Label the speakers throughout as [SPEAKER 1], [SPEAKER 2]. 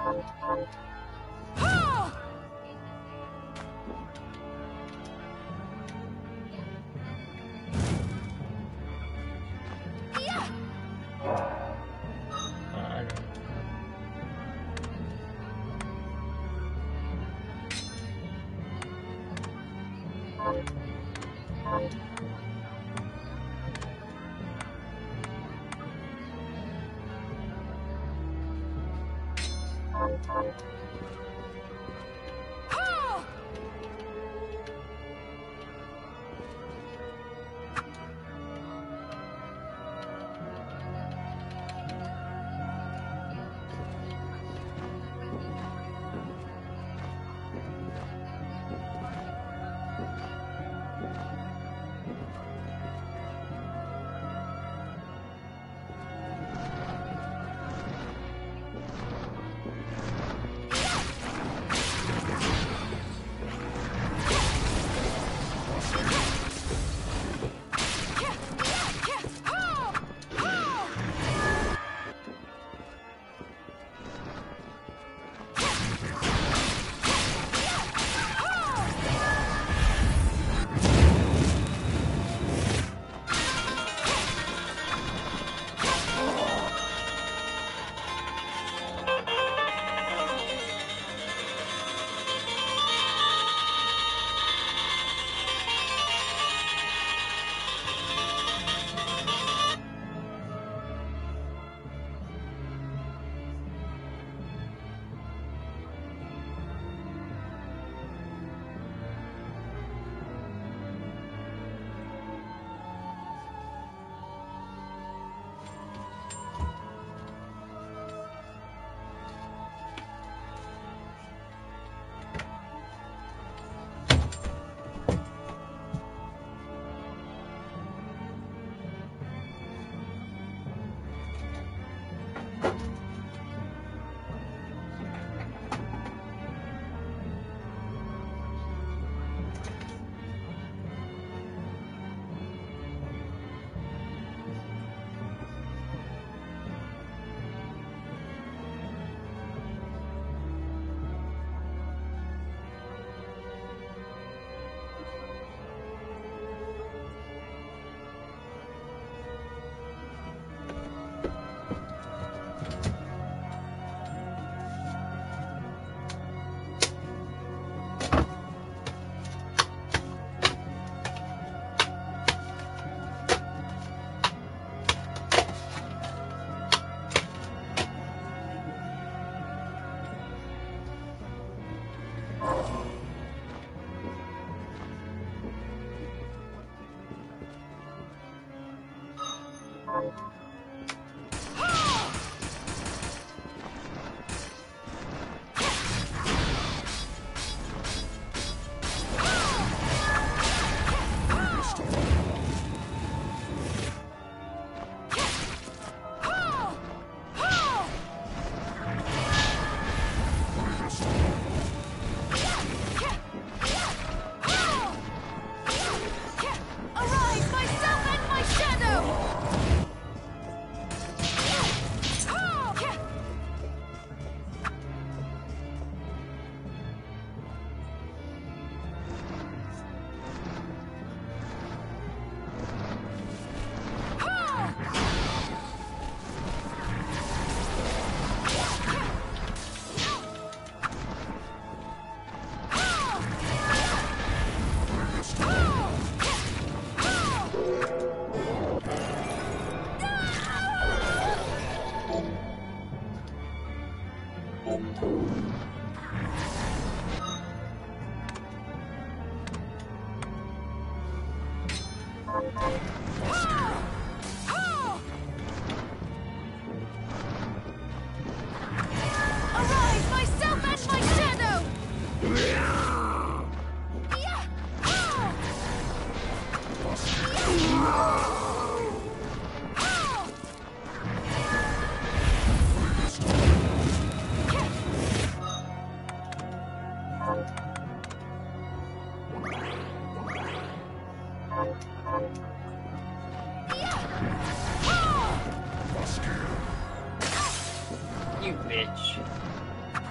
[SPEAKER 1] You bitch.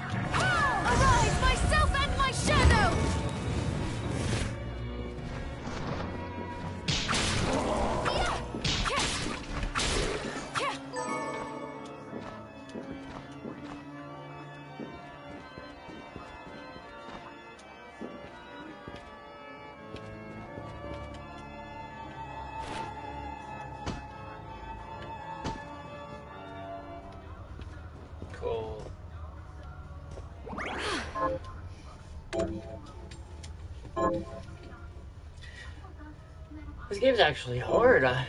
[SPEAKER 1] This game's actually hard. I'm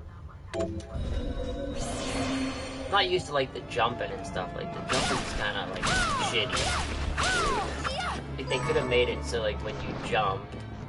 [SPEAKER 1] not used to like the jumping and stuff. Like the jumping is kind of like shitty. Like they could have made it so like when you jump,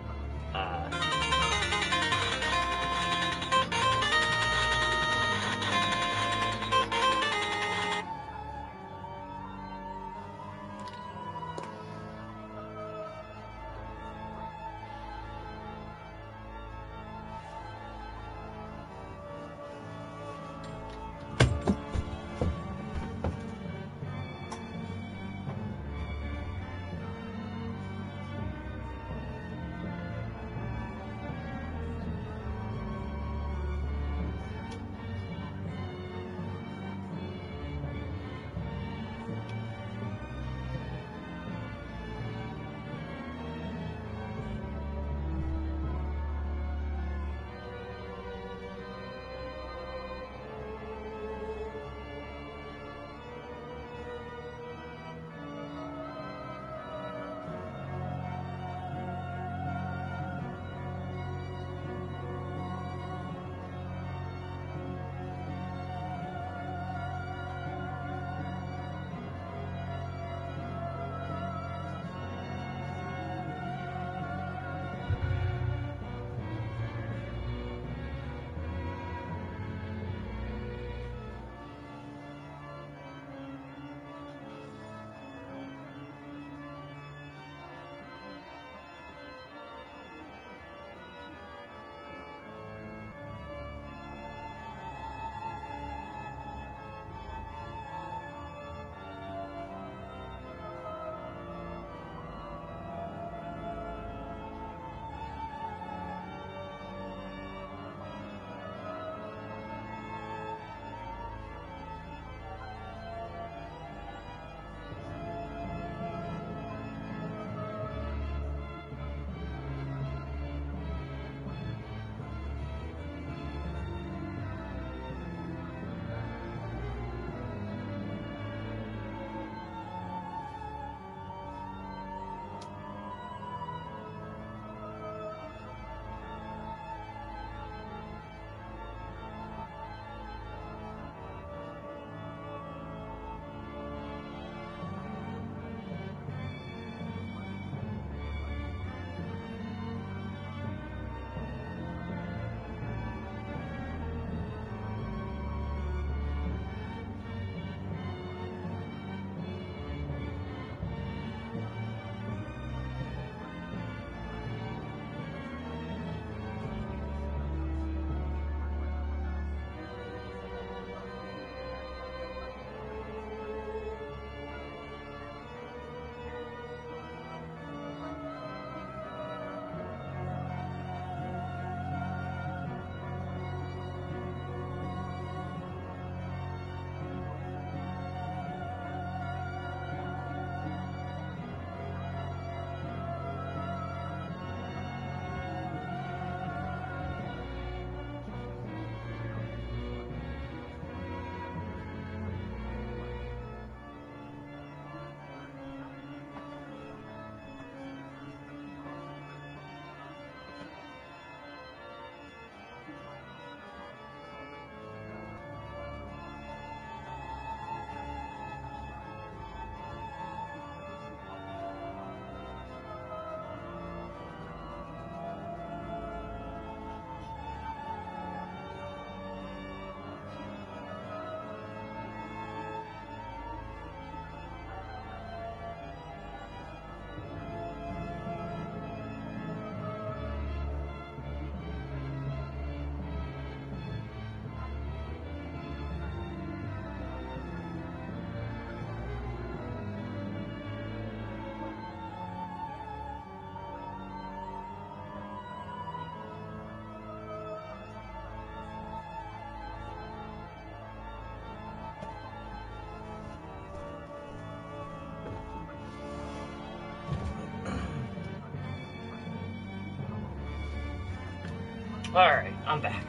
[SPEAKER 1] Alright, I'm back.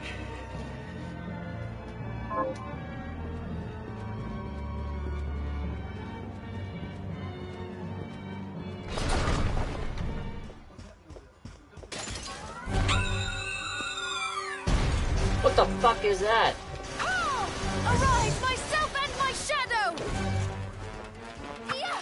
[SPEAKER 1] the fuck is that?
[SPEAKER 2] Arise, myself and my shadow! Yeah.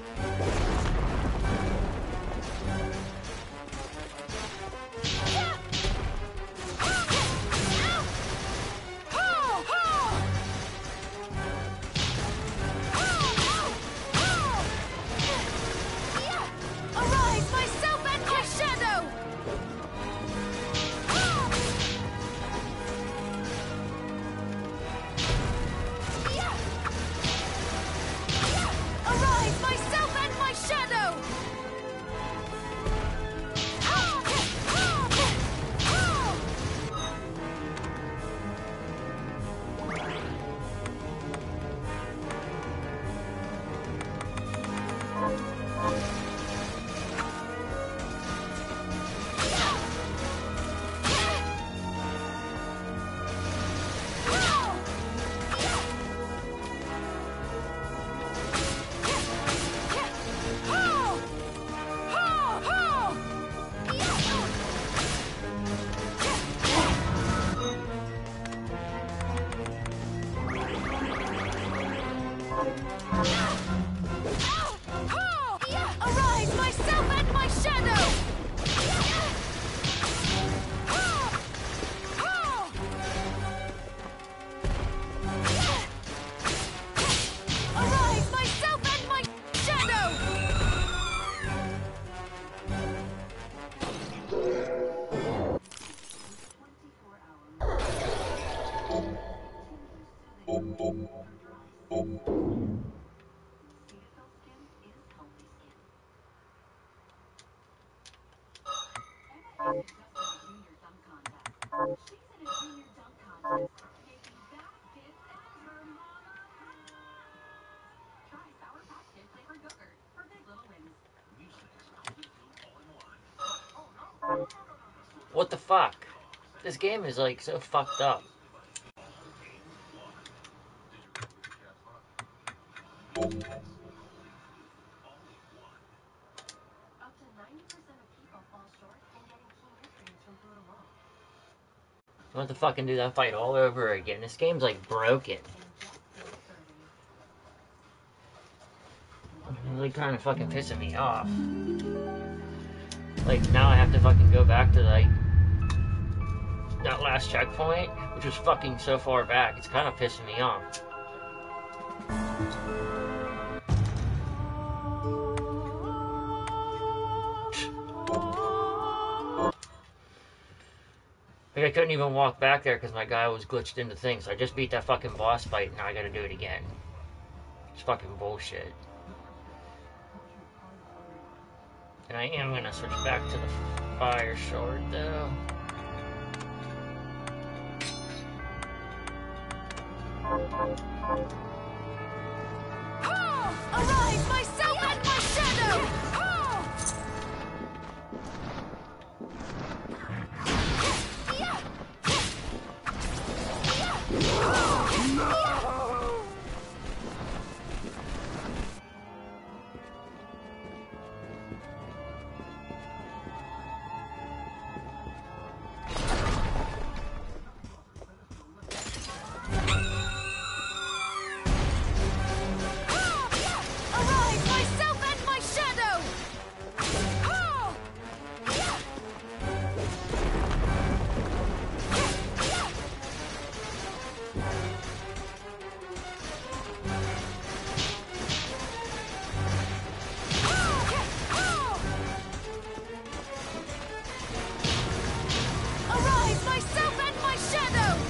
[SPEAKER 2] Arise, myself and my shadow! Arise, myself and my shadow! Arise, myself and my shadow! Arise, myself and my shadow!
[SPEAKER 1] What the fuck? This game is like so fucked up. I want to fucking do that fight all over again. This game's like broken. It's really kind of fucking pissing me off. Like, now I have to fucking go back to, like, that last checkpoint, which was fucking so far back. It's kind of pissing me off. Like, I couldn't even walk back there because my guy was glitched into things. So I just beat that fucking boss fight, and now I gotta do it again. It's fucking bullshit. And I am gonna switch back to the fire sword, though.
[SPEAKER 2] Arise, myself and my shadow! Arise, myself and my shadow! Arise, myself and my shadow!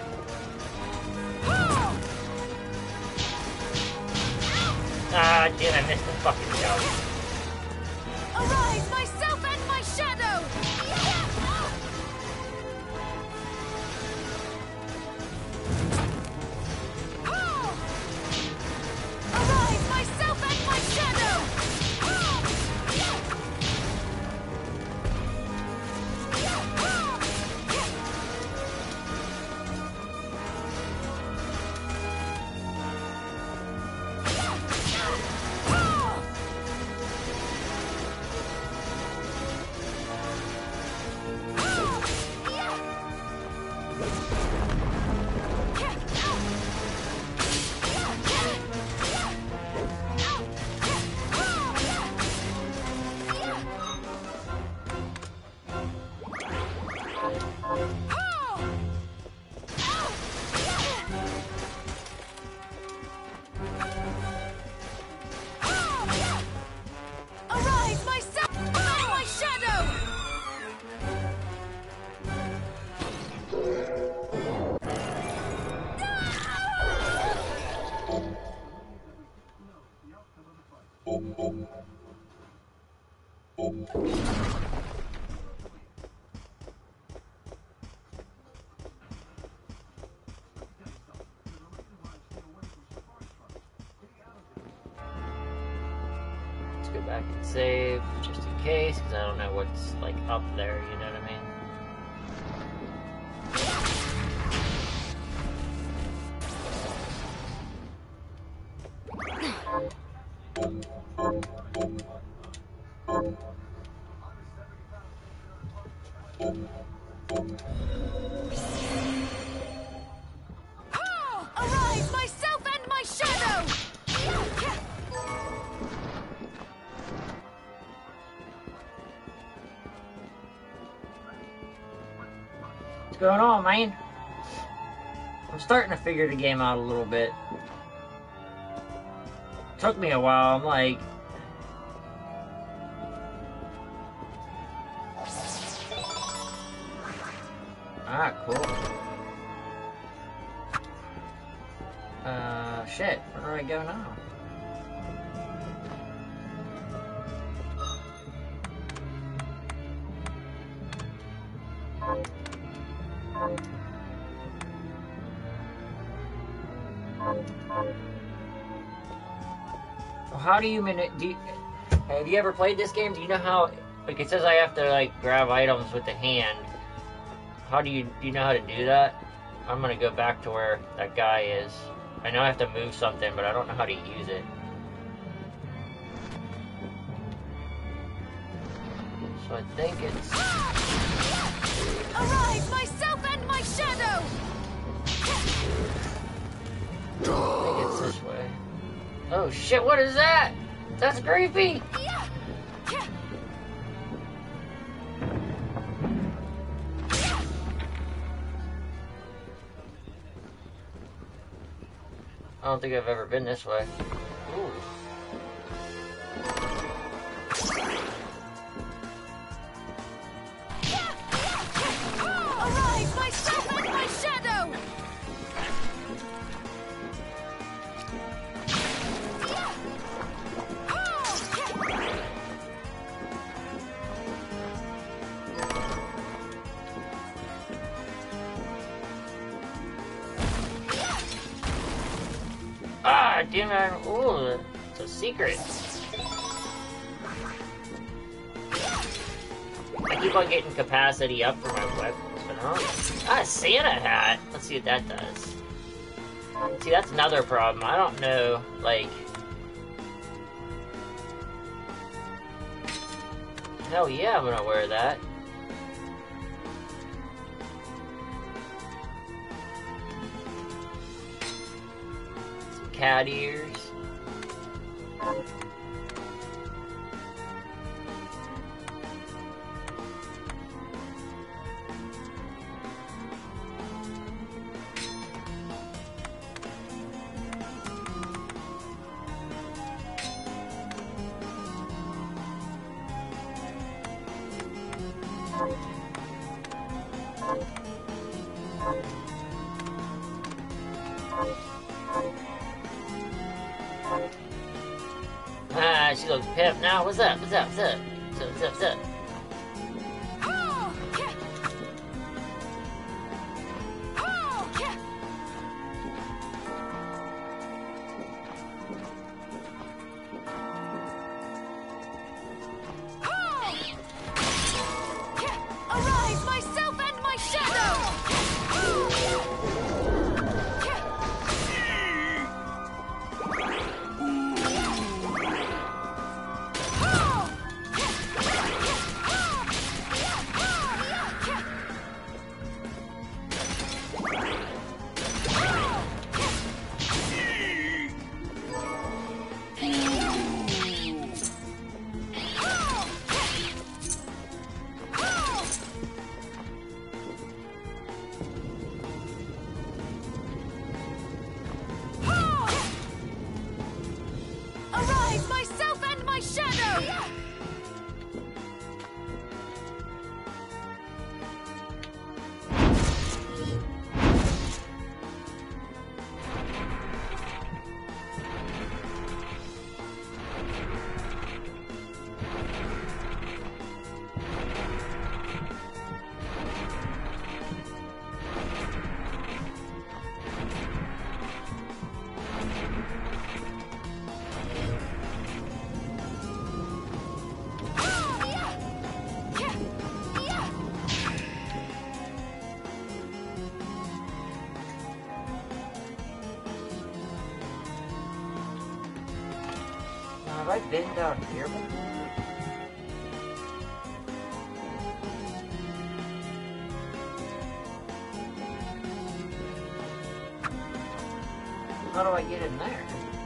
[SPEAKER 1] Ah, damn, I missed the fucking jump.
[SPEAKER 2] Arise, myself and my shadow! Arise, myself and my shadow!
[SPEAKER 1] Let's go back and save, just in case, because I don't know what's, like, up there, you know what I mean?
[SPEAKER 2] Arise, myself and my shadow!
[SPEAKER 1] What's going on, man? I'm starting to figure the game out a little bit. Took me a while, I'm like... Ah, cool. Shit, where do I go now? So how do you have you ever played this game? Do you know how, like, it says I have to, like, grab items with the hand. How do you know how to do that? I'm gonna go back to where that guy is. I know I have to move something, but I don't know how to use it. So I think it's...
[SPEAKER 2] Arise, myself and my shadow!
[SPEAKER 1] I think it's this way. Oh shit, what is that? That's creepy! I don't think I've ever been this way. Ooh.
[SPEAKER 2] Arise, myself and my shadow!
[SPEAKER 1] Ah, damn it. Ooh, it's a secret. I keep on getting capacity up for my weapons, but ah, Santa hat. Let's see what that does. See, that's another problem. I don't know, like... Hell yeah, I'm gonna wear that. Some cat ears. Ah, she looks pimp now. What's up? What's up? What's up? What's up? What's up?
[SPEAKER 2] Arise, myself and my shadow!
[SPEAKER 1] Have I been down here before? How do I get in there?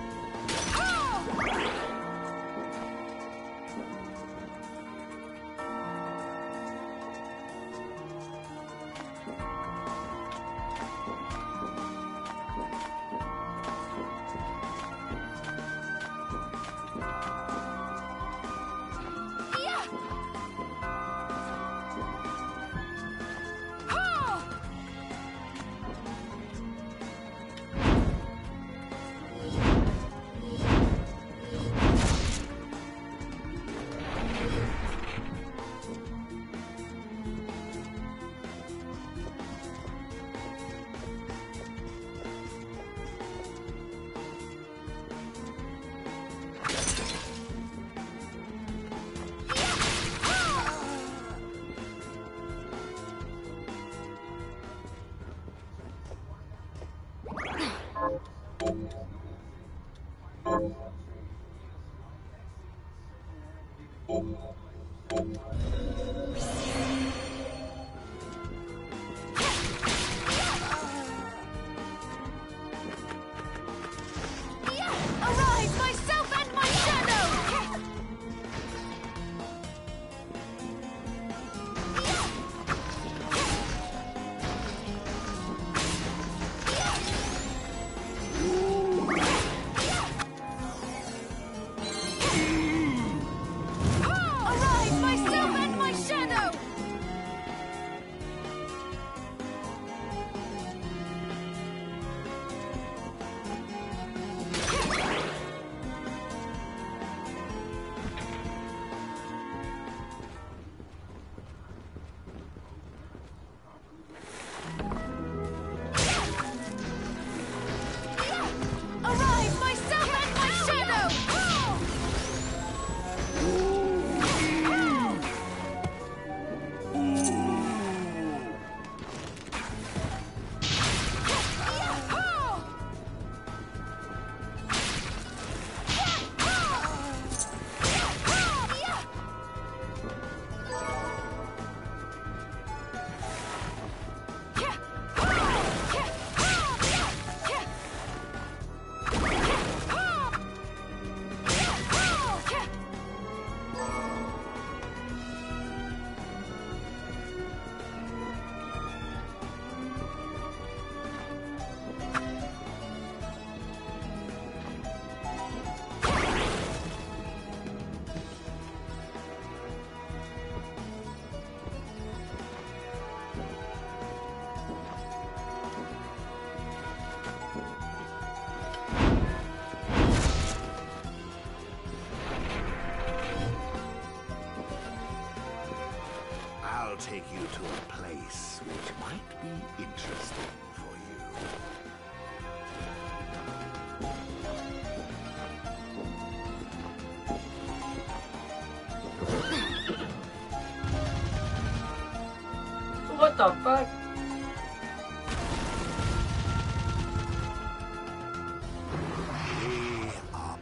[SPEAKER 2] Arise, myself and my shadow! Arise, myself and my shadow! Arise, myself and my shadow!
[SPEAKER 3] I'll take you to a place which might be interesting for you.
[SPEAKER 1] What the fuck?
[SPEAKER 3] Way up.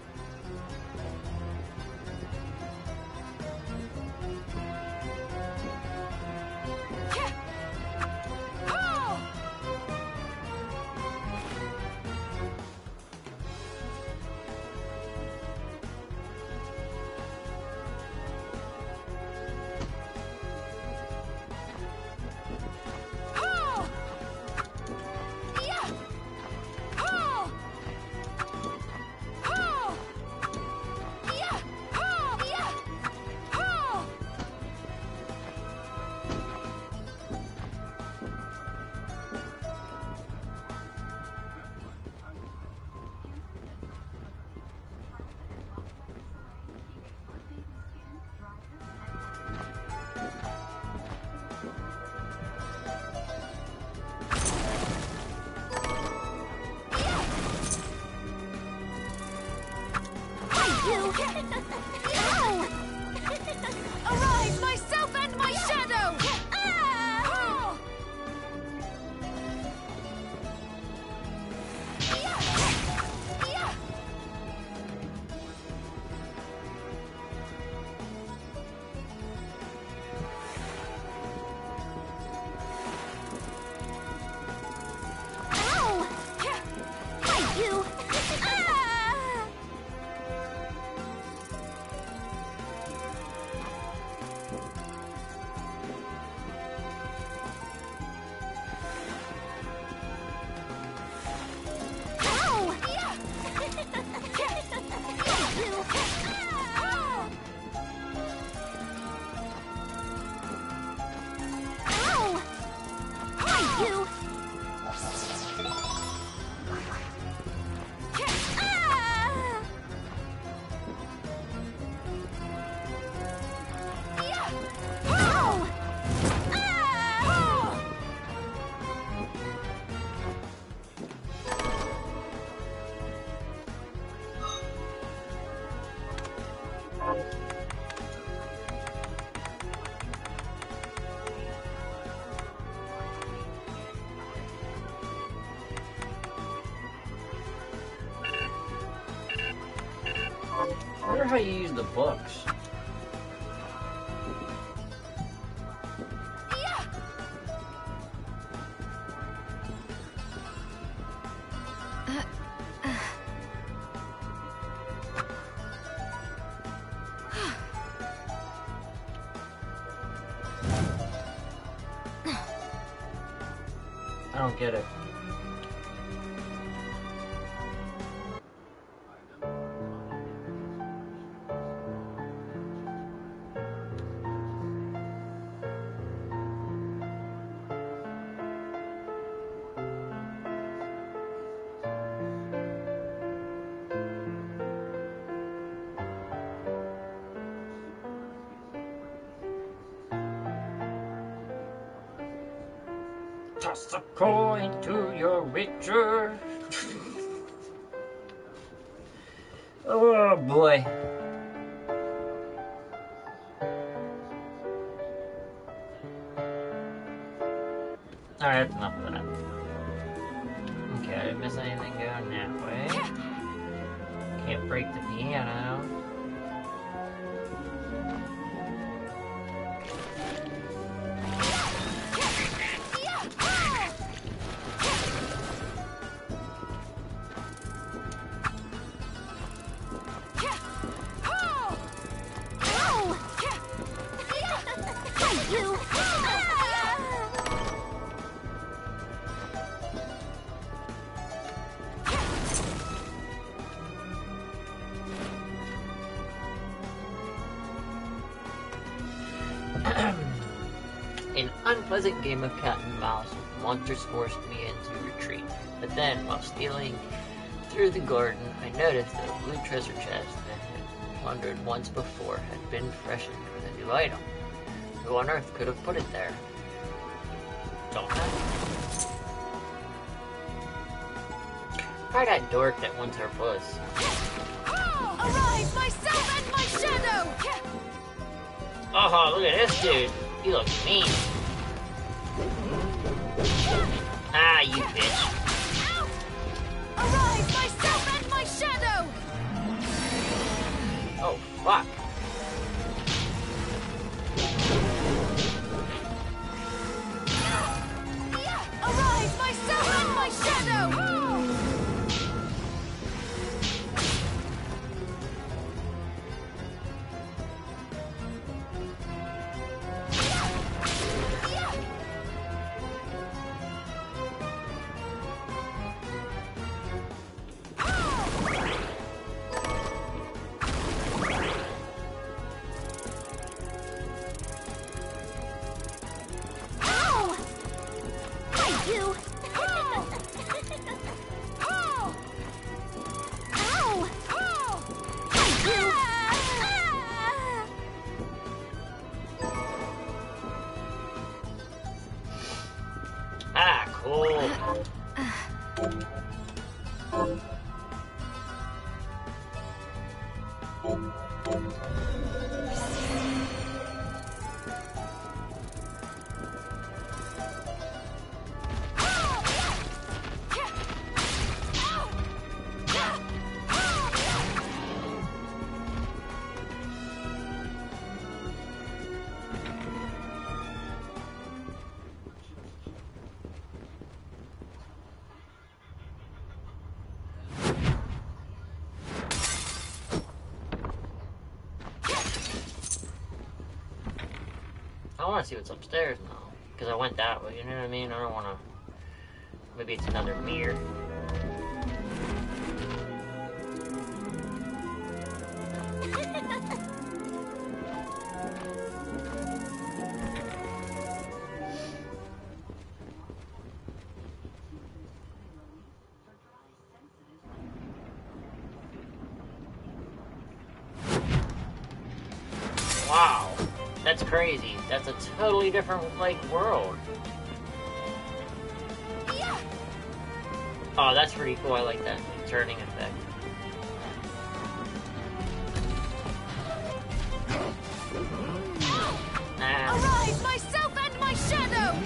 [SPEAKER 2] Arise, myself and my shadow!
[SPEAKER 1] wonder how you use the books. I don't get it. Toss a coin to your witcher. Oh boy. Alright, that's enough of that. Okay, I didn't miss anything going that way. Can't break the piano. An unpleasant game of cat and mouse. Monsters forced me into retreat. But then, while stealing through the garden, I noticed that a blue treasure chest that had plundered once before had been freshened with a new item. Who on earth could have put it there? Don't know. Probably that dork that wants her puss.
[SPEAKER 2] Arise, myself and my shadow!
[SPEAKER 1] Oh, look at this dude. He looks mean. Ah, you bitch.
[SPEAKER 2] Arise, myself and my shadow!
[SPEAKER 1] Oh, fuck.
[SPEAKER 2] Arise, myself and my shadow!
[SPEAKER 1] Ah, cool. I want to see what's upstairs now, because I went that way, you know what I mean? I don't want to... Maybe it's another mirror. Wow, that's crazy. That's a totally different, like, world. Oh, that's pretty cool. I like that turning effect.
[SPEAKER 2] Arise, myself and my shadow!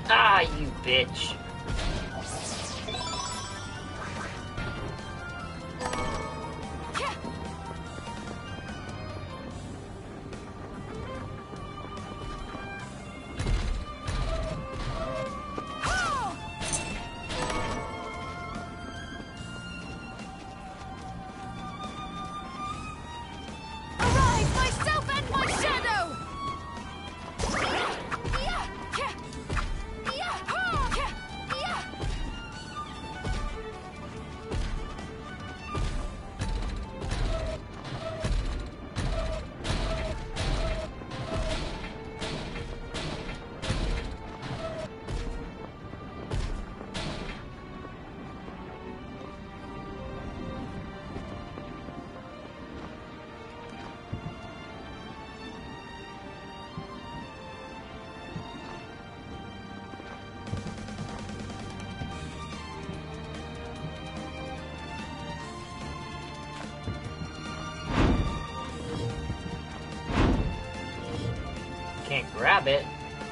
[SPEAKER 1] Ah, you bitch.
[SPEAKER 2] Arise, myself and my shadow!
[SPEAKER 1] Can't grab it.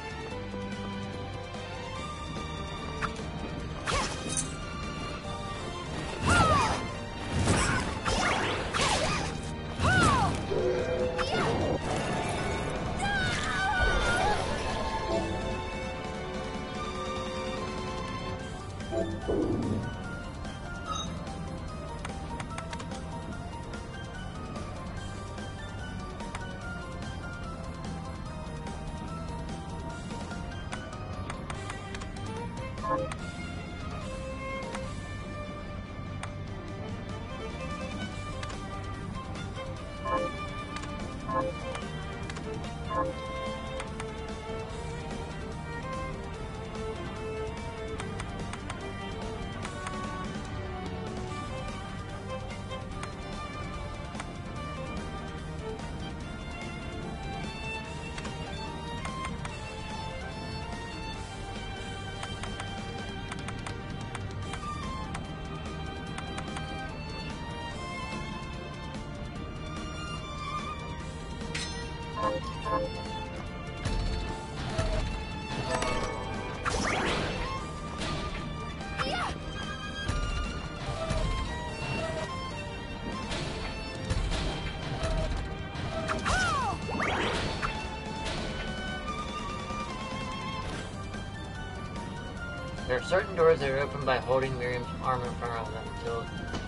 [SPEAKER 1] There are certain doors that are opened by holding Miriam's arm in front of them until...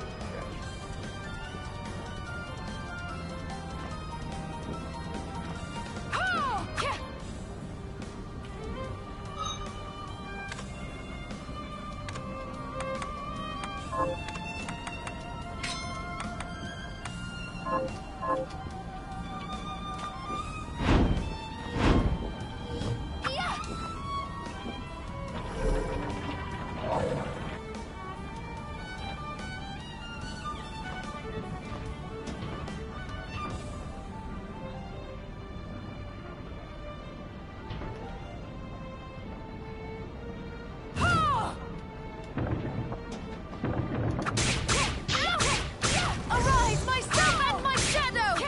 [SPEAKER 2] Arise, myself and my shadow!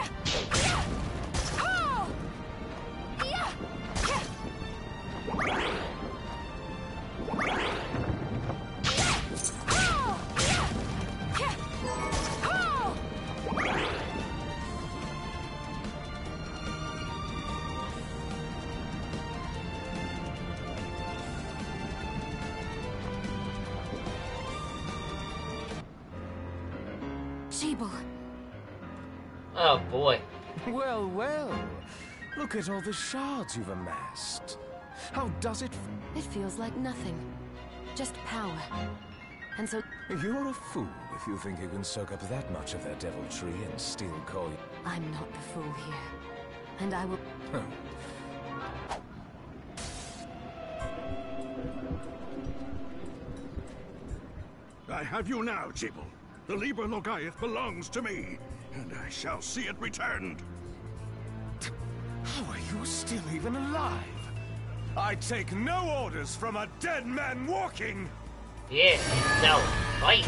[SPEAKER 2] Jeeble.
[SPEAKER 1] Oh boy.
[SPEAKER 4] Well, well. Look at all the shards you've amassed. How does it...
[SPEAKER 2] It feels like nothing. Just power. And so...
[SPEAKER 4] You're a fool if you think you can soak up that much of their deviltry and still call...
[SPEAKER 2] I'm not the fool here. And I will...
[SPEAKER 3] I have you now, Jeeble. The Liber Logaeth belongs to me, and I shall see it returned.
[SPEAKER 4] How are you still even alive? I take no orders from a dead man walking!
[SPEAKER 1] Yeah, no, fight.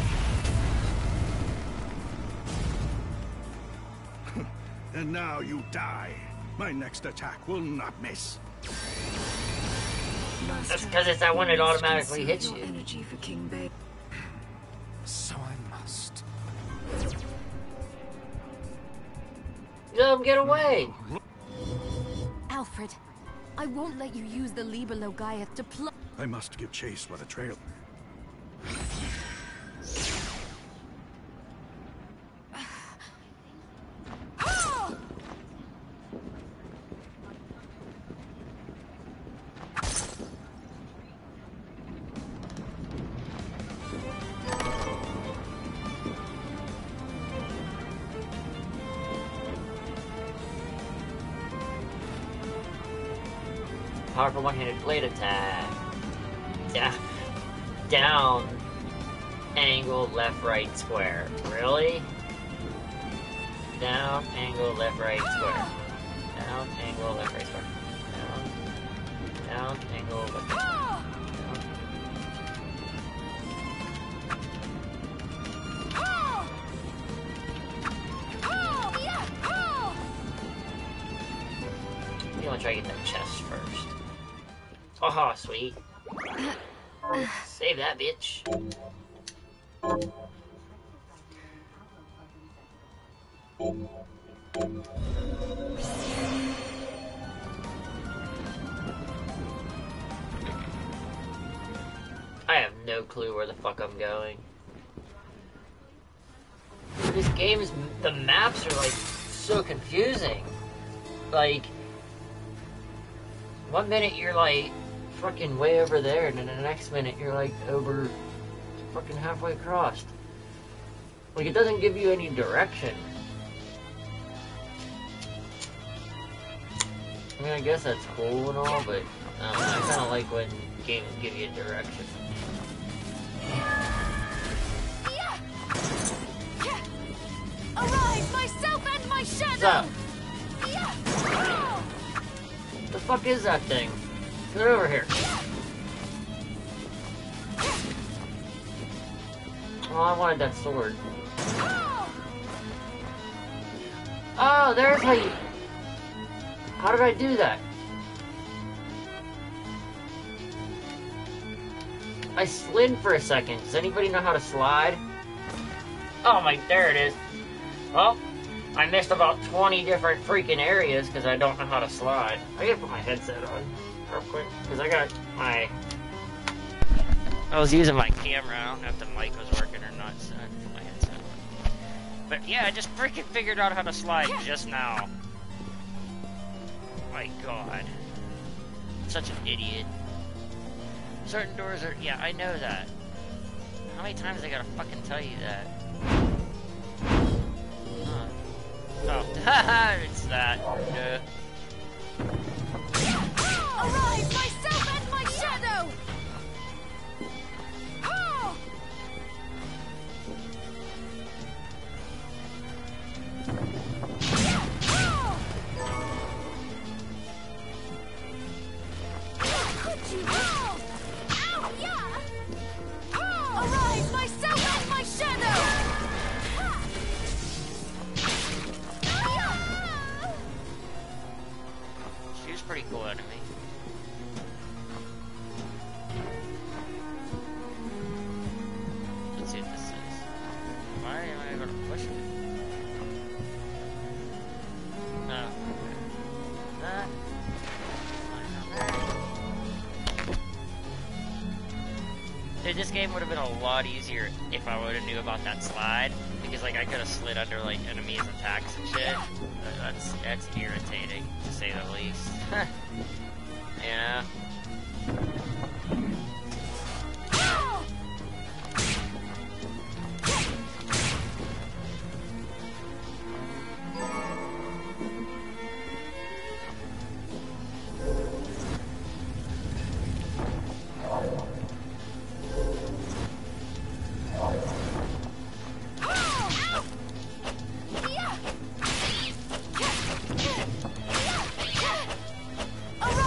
[SPEAKER 3] And now you die. My next attack will not miss.
[SPEAKER 2] My Master,
[SPEAKER 1] because it's that one that automatically hits
[SPEAKER 2] your
[SPEAKER 1] you.
[SPEAKER 2] energy for King Bay.
[SPEAKER 4] So I must.
[SPEAKER 1] Let him get away.
[SPEAKER 2] Alfred, I won't let you use the Liber Logaeth to plug.
[SPEAKER 3] I must give chase by the trail.
[SPEAKER 1] Powerful one-handed blade attack. Down. Angle, left, right, square. Really? Down, angle, left, right, square. Down, angle, left, right, square. Down, angle, left, right, square. You want to try to get that chest first. Oh, sweet. Save that, bitch. I have no clue where the fuck I'm going. This game is... the maps are, like, so confusing. Like... one minute you're, like, fucking way over there, and then the next minute you're, like, over... fucking halfway across. Like, it doesn't give you any direction. I mean, I guess that's cool and all, but I don't know, I kind of like when games give you direction.
[SPEAKER 2] Arise, myself and my shadow!
[SPEAKER 1] What's up? The fuck is that thing? Get over here. Oh, I wanted that sword. Oh, there's how you... how did I do that? I slid for a second. Does anybody know how to slide? Oh my, there it is. Well, I missed about 20 different freaking areas because I don't know how to slide. I gotta put my headset on real quick because I got my... I was using my camera. I don't know if the mic was working or not, so I put my headset on. But yeah, I just freaking figured out how to slide just now. My god. I'm such an idiot. Certain doors are... yeah, I know that. How many times I gotta fucking tell you that? Huh. Oh, it's that.
[SPEAKER 2] Arise, myself and my shadow! Arise, myself and my shadow!
[SPEAKER 1] She was pretty cool enemy. Let's see what this is. Why am I able to push it? No. Dude, this game would have been a lot easier if I would have knew about that slide, because like I could have slid under like enemies' attacks and shit. That's irritating to say the least. Yeah.
[SPEAKER 2] Arise!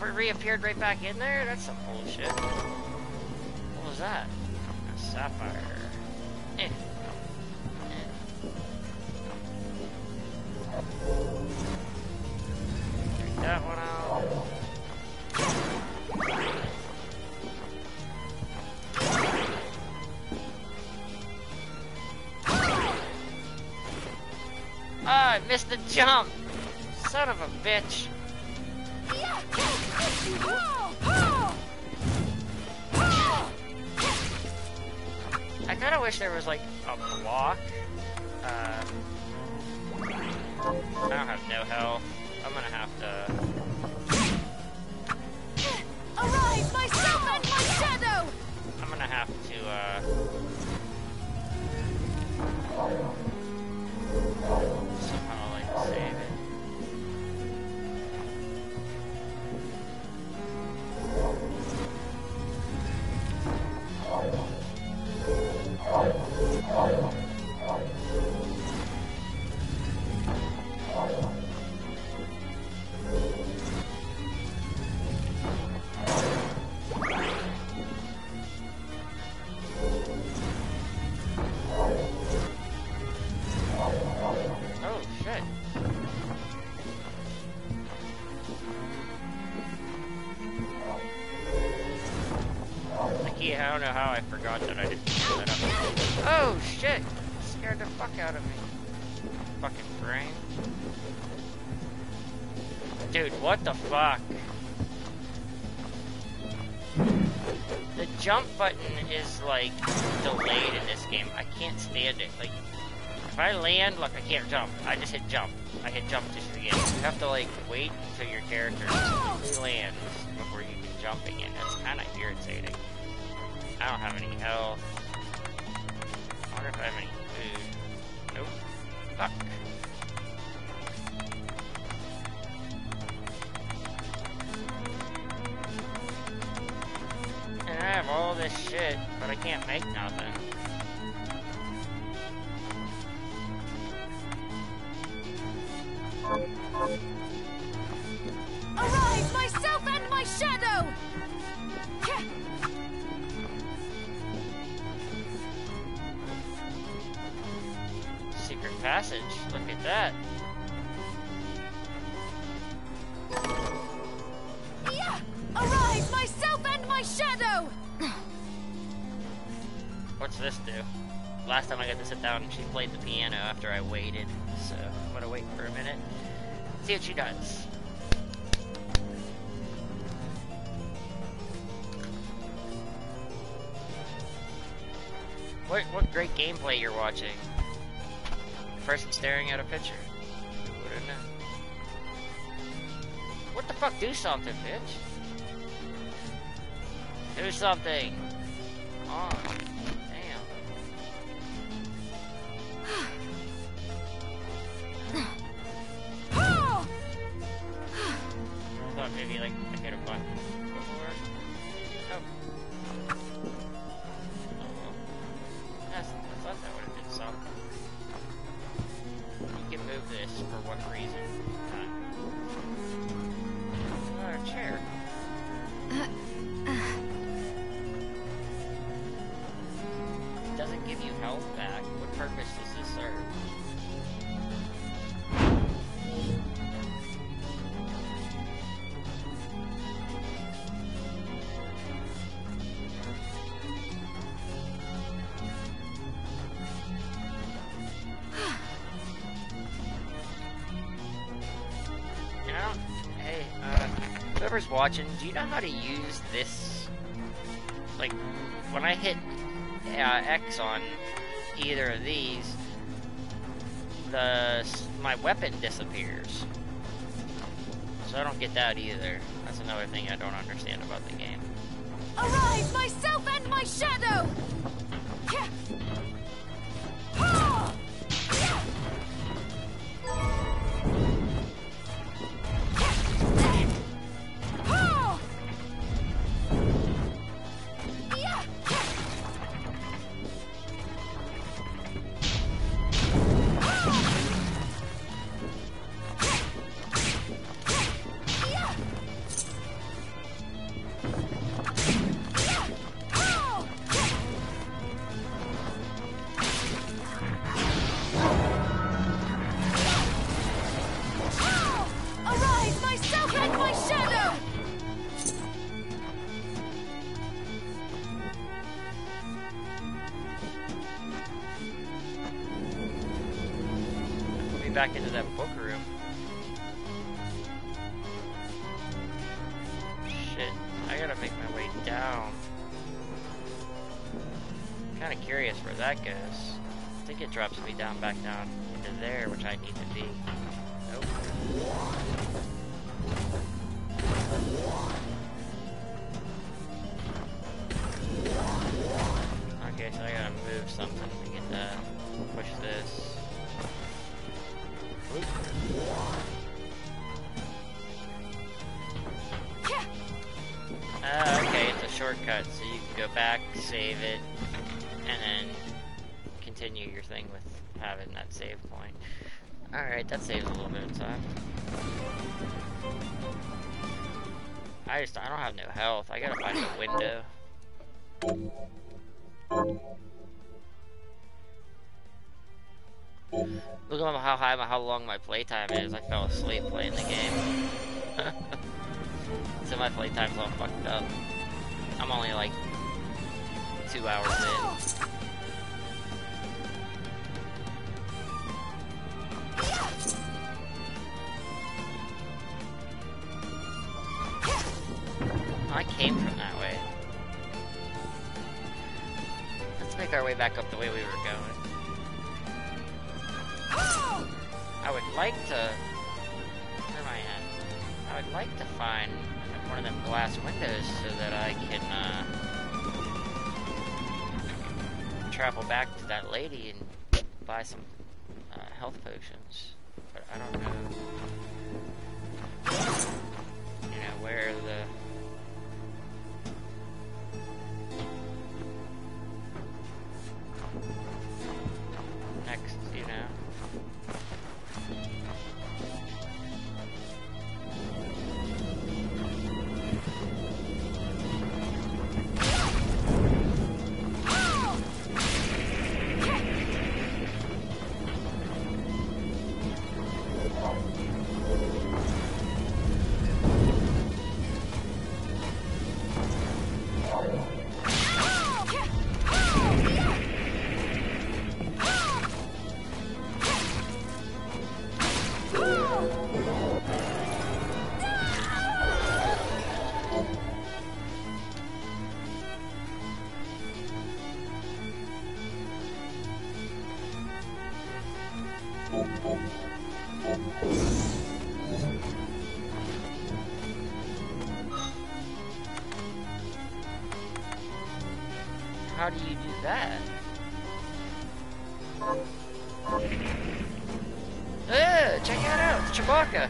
[SPEAKER 1] Albert reappeared right back in there? That's some bullshit. What was that? A sapphire. Eh. Take that one out. Ah, I missed the jump! Son of a bitch! I kinda wish there was like a block. I don't have no health. I'm gonna have to...
[SPEAKER 2] Arise, myself and my shadow!
[SPEAKER 1] I'm gonna have to, somehow, like, save it. Oh, shit. I don't know how I forgot that I didn't clear that up. Oh, shit! Scared the fuck out of me. Fucking brain. Dude, what the fuck? The jump button is, like, delayed in this game. I can't stand it. Like, if I land, look, I can't jump. I just hit jump. I hit jump just again. You have to, like, wait until your character lands before you can jump again. That's kind of irritating. I don't have any health. I wonder if I have any food. Nope. Fuck. And I have all this shit, but I can't make nothing.
[SPEAKER 2] Arise, myself and my shadow!
[SPEAKER 1] Secret passage. Look at that.
[SPEAKER 2] Yeah! Arise, myself and my shadow!
[SPEAKER 1] What's this do? Last time I got to sit down, she played the piano after I waited. So I'm gonna wait for a minute. See what she does. What great gameplay you're watching. Person staring at a picture. Who would've known? What the fuck? Do something, bitch. Do something. Oh, damn. I thought maybe like I hit a button before. Oh. Yes, I thought that would have been something. You can move this for what reason? A chair. It doesn't give you health back. What purpose does this serve? Whoever's watching, do you know how to use this? Like, when I hit X on either of these, my weapon disappears. So I don't get that either. That's another thing I don't understand about the game.
[SPEAKER 2] Arise, myself and my shadow!
[SPEAKER 1] back into that book room. Shit, I gotta make my way down. I'm kinda curious where that goes. I think it drops me down back down into there, which I need to be. Nope. Okay, so I gotta move something to get that. Push this. Oop. Okay, it's a shortcut, so you can go back, save it, and then continue your thing with having that save point. Alright, that saves a little bit of time. I don't have no health. I gotta find a window. Look at how long my playtime is. I fell asleep playing the game. So my playtime's all fucked up. I'm only like 2 hours in. I came from that way. Let's make our way back up the way we were going. I would like to... Where am I at? I would like to find one of them glass windows so that I can travel back to that lady and buy some health potions. But I don't know, you know, where the... next, you know. How do you do that? Check that out, it's Chewbacca.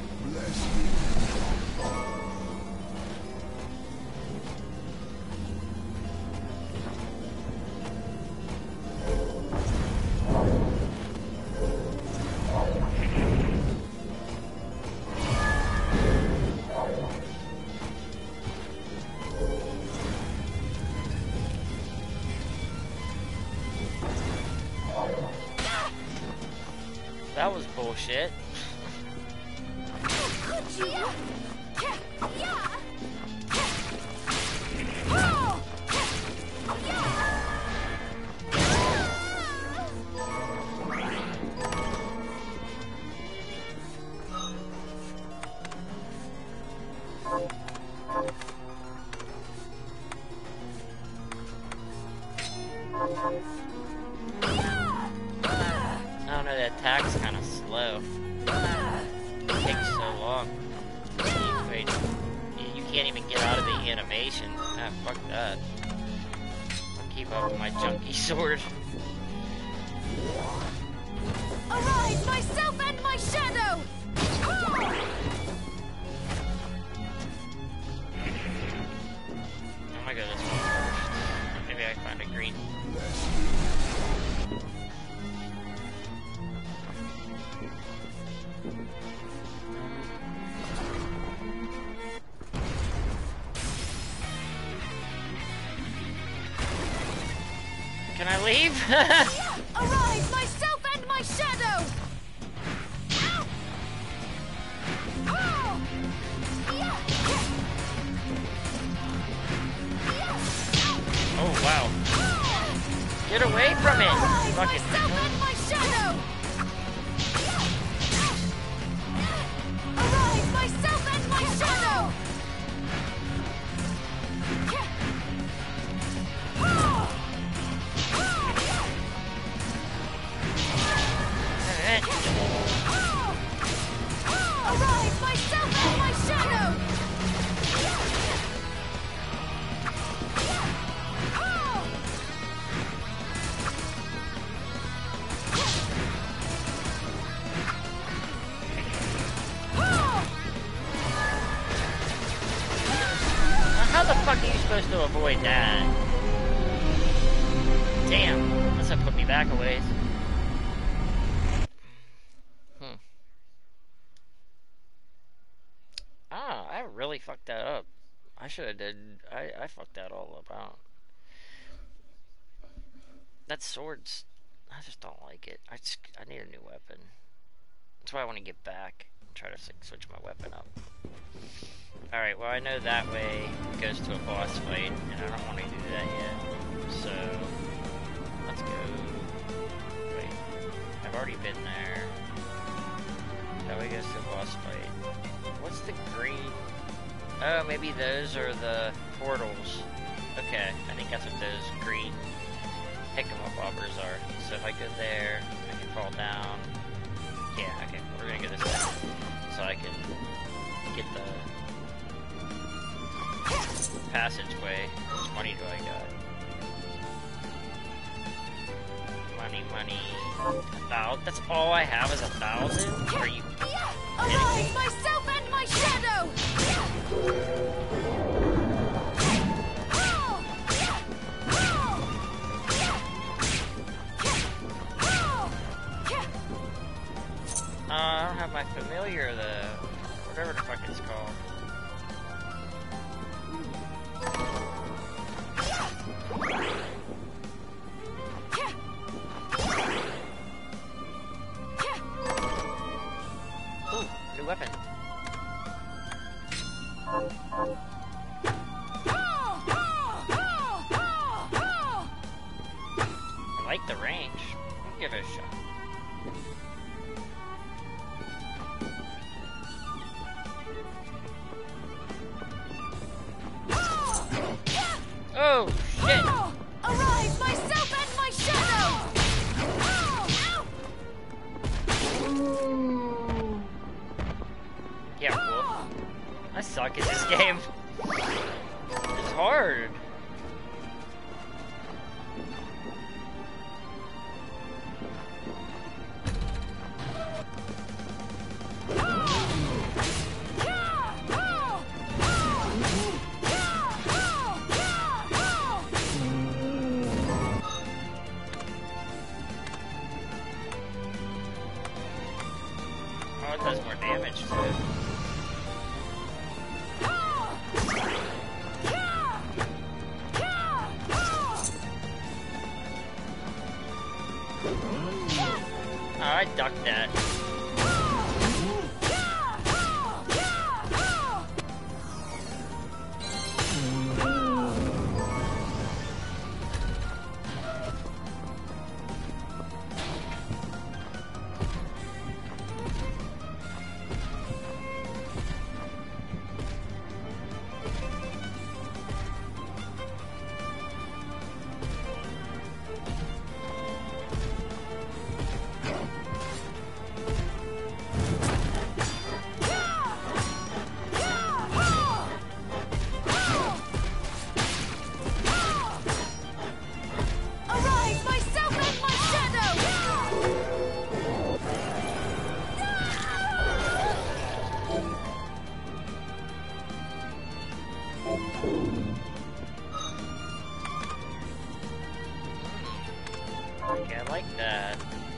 [SPEAKER 1] That was bullshit. I don't know, the attack's kind of slow. It takes so long. You can't even get out of the animation. Ah, fuck that. I'll keep up with my junky sword.
[SPEAKER 2] Arise, myself and my shadow!
[SPEAKER 1] I'm gonna go this way first. Maybe I can find a green. Can I leave?
[SPEAKER 2] Arise, myself and my shadow!
[SPEAKER 1] Oh wow. Get away from it! Fucking
[SPEAKER 2] Myself and my shadow!
[SPEAKER 1] the fuck are you supposed to avoid that? Damn, that's gonna put me back a ways. Ah, I really fucked that up. I should have did. I fucked that all up out. That sword's. I just don't like it. I need a new weapon. That's why I want to get back and try to switch my weapon up. Alright, well I know that way goes to a boss fight, and I don't want to do that yet. So, let's go. Wait, I've already been there. That way goes to a boss fight. What's the green? Oh, maybe those are the portals. Okay, I think that's what those green hickamabobbers are. So if I go there, I can fall down. Yeah, okay, we're gonna go this way. So I can get the passageway. How much money do I got? Money, money. 1,000? That's all I have is 1,000? Are you
[SPEAKER 2] Arise, myself and my shadow!
[SPEAKER 1] I don't have my familiar, whatever the fuck it's called. Ooh, new weapon. I like the range. I'll give it a shot. Oh, shit!
[SPEAKER 2] Arise, myself and my shadow!
[SPEAKER 1] Yeah, wolf. I suck at this game. It's hard. Oh, it does more damage too. Oh, I ducked that.
[SPEAKER 2] Arise, myself and my shadow!
[SPEAKER 1] Okay, I like that.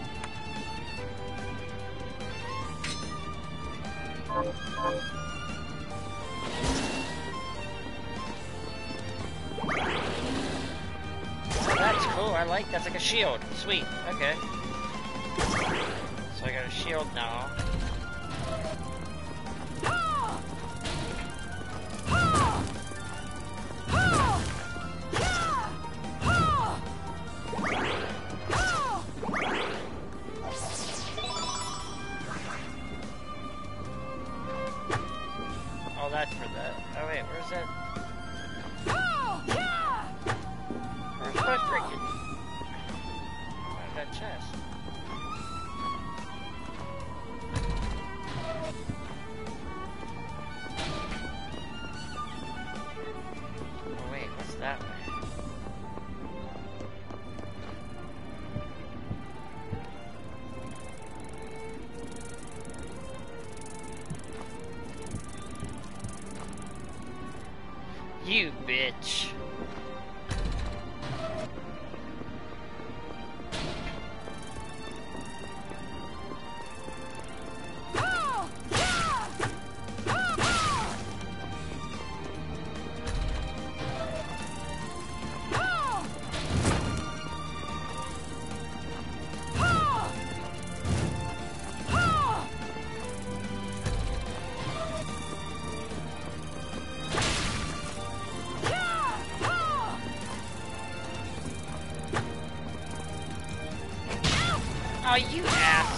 [SPEAKER 1] Oh, that's cool. I like that's like a shield. Sweet. Okay. So I got a shield now. Oh, that's for that. Oh wait, where's that? Where's my freaking? Where's that chest? Oh wait, what's that way? You bitch. Oh, you ass.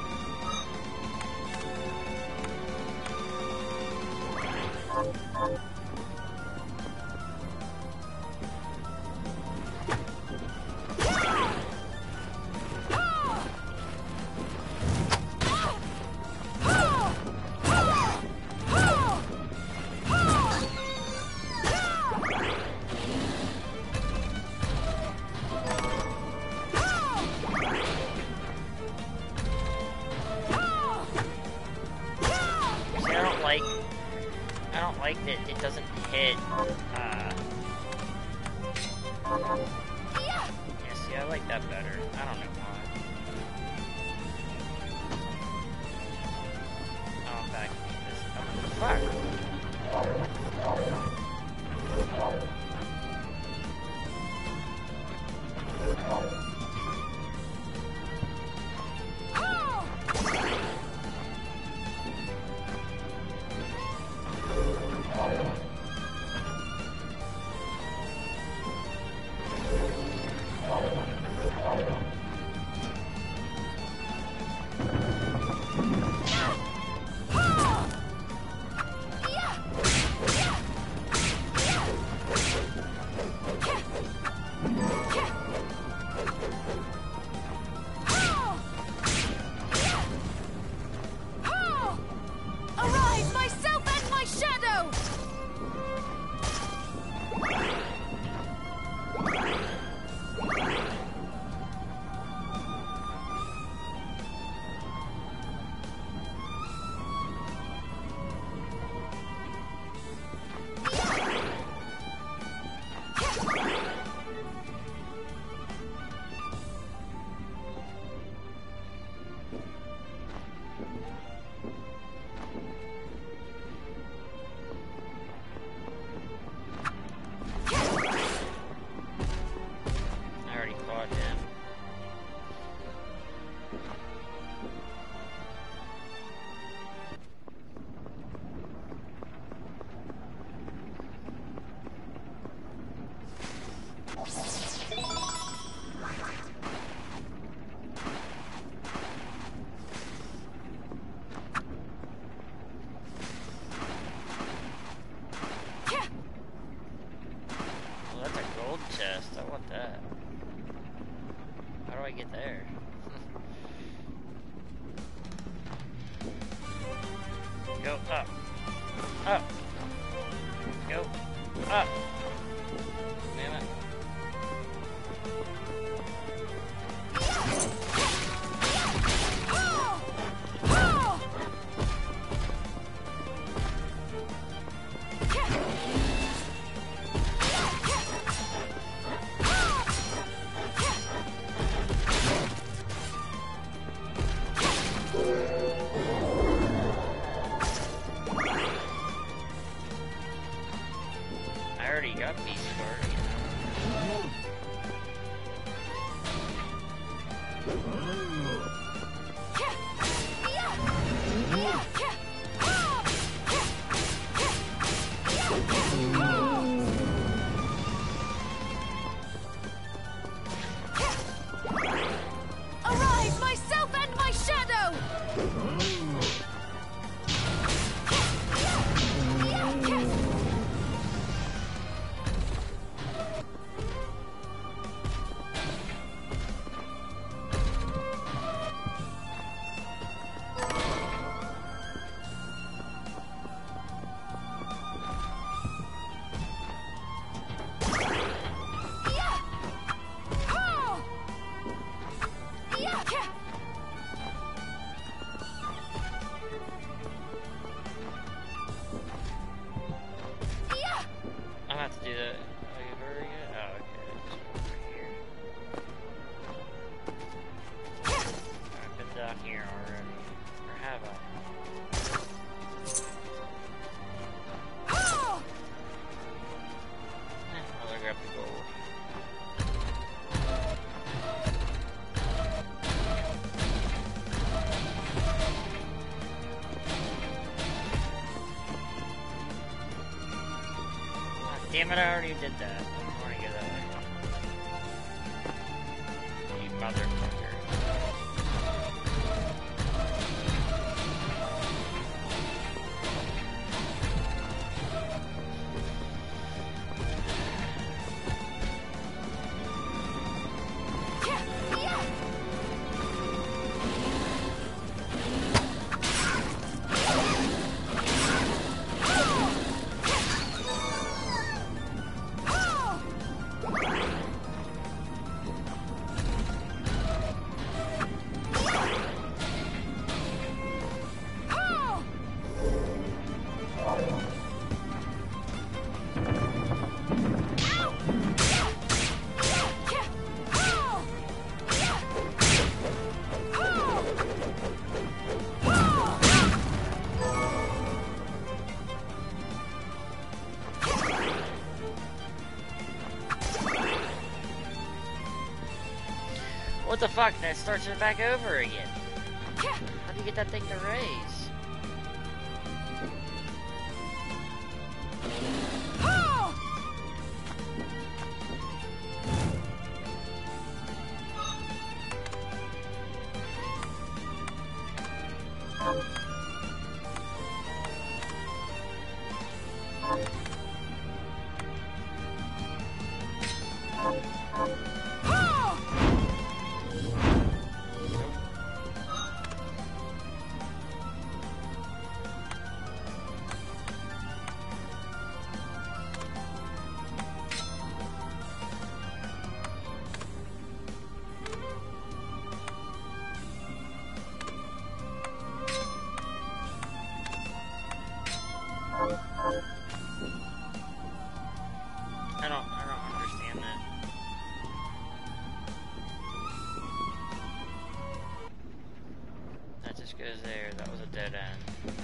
[SPEAKER 1] I don't like that it doesn't hit, yeah, see, I like that better. I don't know why. Oh, I'm back to this. Oh, fuck. Get there. Go up. Up. Go up. Damn it. I already got Beast Guard.
[SPEAKER 2] Arise, myself and my shadow!
[SPEAKER 1] have to do that over again. Oh, okay. Just over here. I've been down here already. Or have I? I'll grab the gold. Damn it, I already did that. I want to go that way. You motherfucker. What the fuck? That starts it back over again. How do you get that thing to raise? I don't understand that. That just goes there. That was a dead end.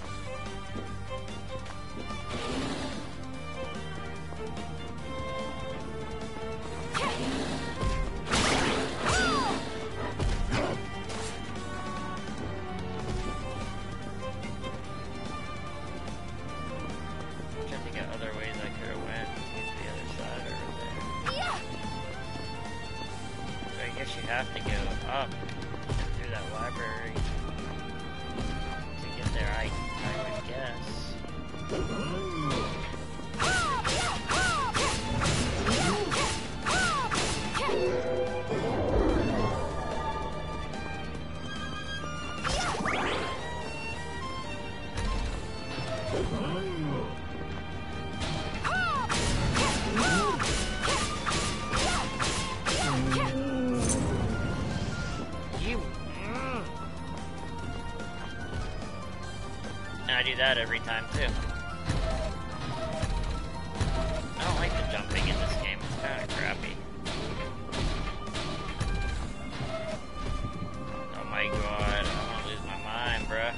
[SPEAKER 1] You have to go up through that library to get there, I would guess. I do that every time too. I don't like the jumping in this game, it's kind of crappy. Oh my god, I'm gonna lose my mind, bruh.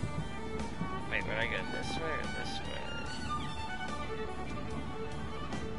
[SPEAKER 1] Wait, would I go this way or this way?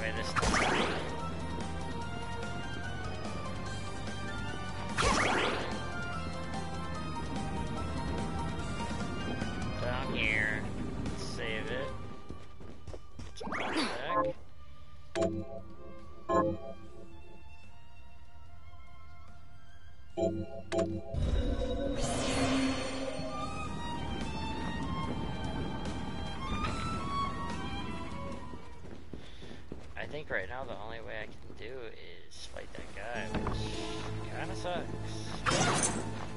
[SPEAKER 1] way this time. Down here. Save it. Let's go back. I think right now the only way I can do is fight that guy, which kinda sucks.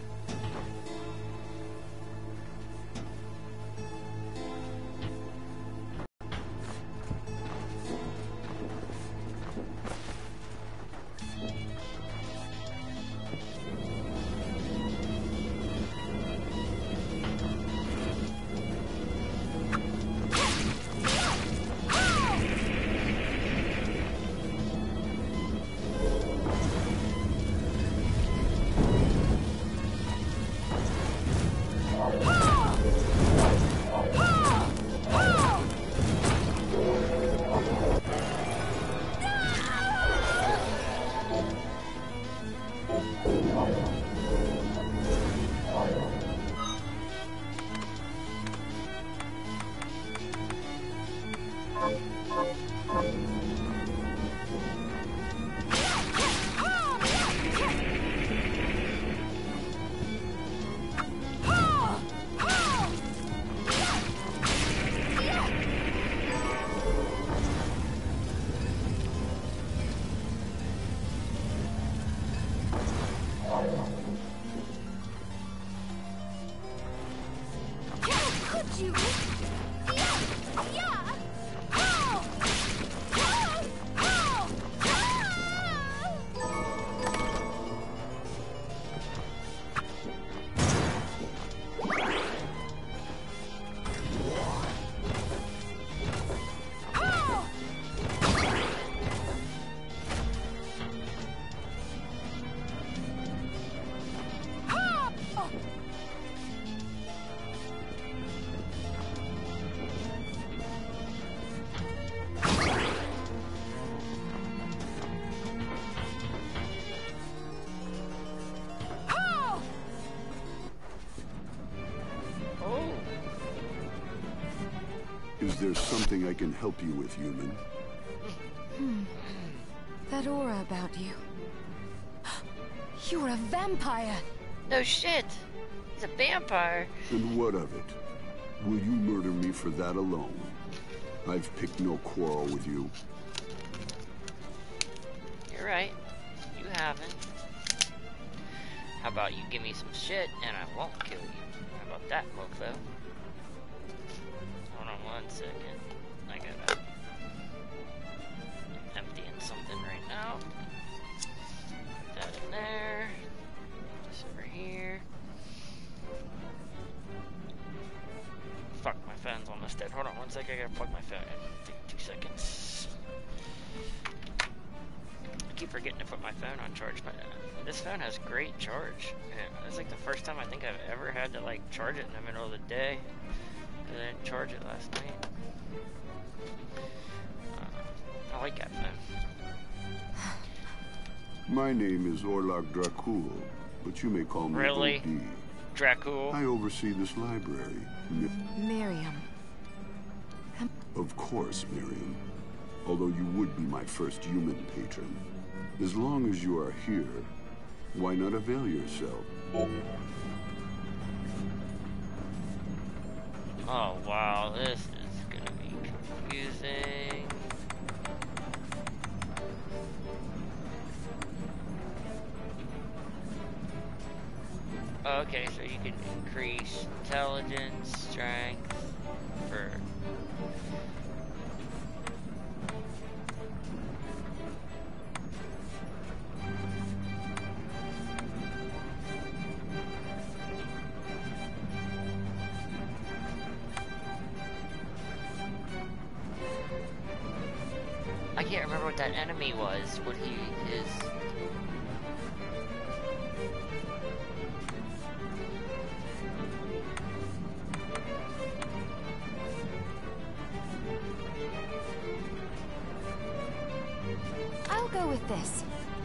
[SPEAKER 3] Is there something I can help you with, human?
[SPEAKER 2] That aura about you. You're a vampire!
[SPEAKER 1] No shit! He's a vampire!
[SPEAKER 3] And what of it? Will you murder me for that alone? I've picked no quarrel with you.
[SPEAKER 1] You're right. You haven't. How about you give me some shit and I won't kill you? How about that, mofo? Hold on 1 second. I gotta... I'm emptying something right now. Put that in there. This over here. Fuck, my phone's almost dead. Hold on 1 second, I gotta plug my phone in. Take 2 seconds. I keep forgetting to put my phone on charge, but this phone has great charge. It's like the first time I think I've ever had to like charge it in the middle of the day. I didn't charge it last night. I like that phone.
[SPEAKER 3] My name is Orlok Dracul, but you may call me
[SPEAKER 1] Really?
[SPEAKER 3] OD.
[SPEAKER 1] Dracul?
[SPEAKER 3] I oversee this library.
[SPEAKER 2] Miriam.
[SPEAKER 3] Of course, Miriam. Although you would be my first human patron. As long as you are here, why not avail yourself?
[SPEAKER 1] Oh wow, this is gonna be confusing. Okay, so you can increase intelligence, strength, for... I can't remember what that enemy was, what he is...
[SPEAKER 2] this?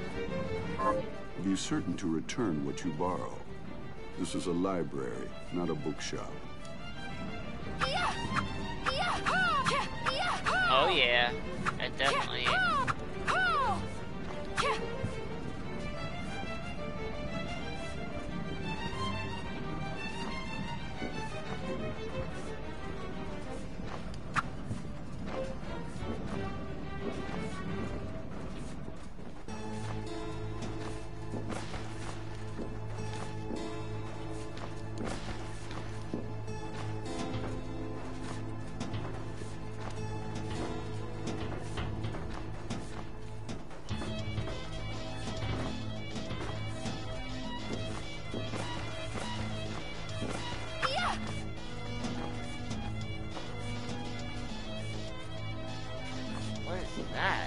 [SPEAKER 3] Be certain to return what you borrow. This is a library, not a bookshop.
[SPEAKER 1] Oh yeah, it definitely. What is that?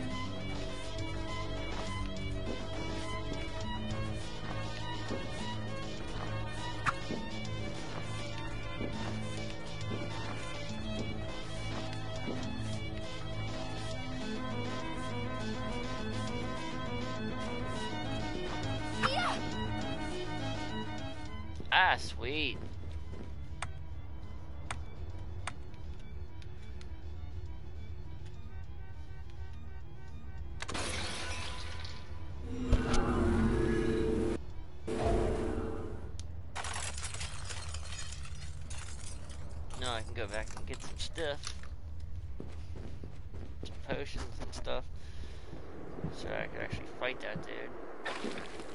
[SPEAKER 1] Ah, sweet. No, I can go back and get some stuff. Some potions and stuff. So I can actually fight that dude.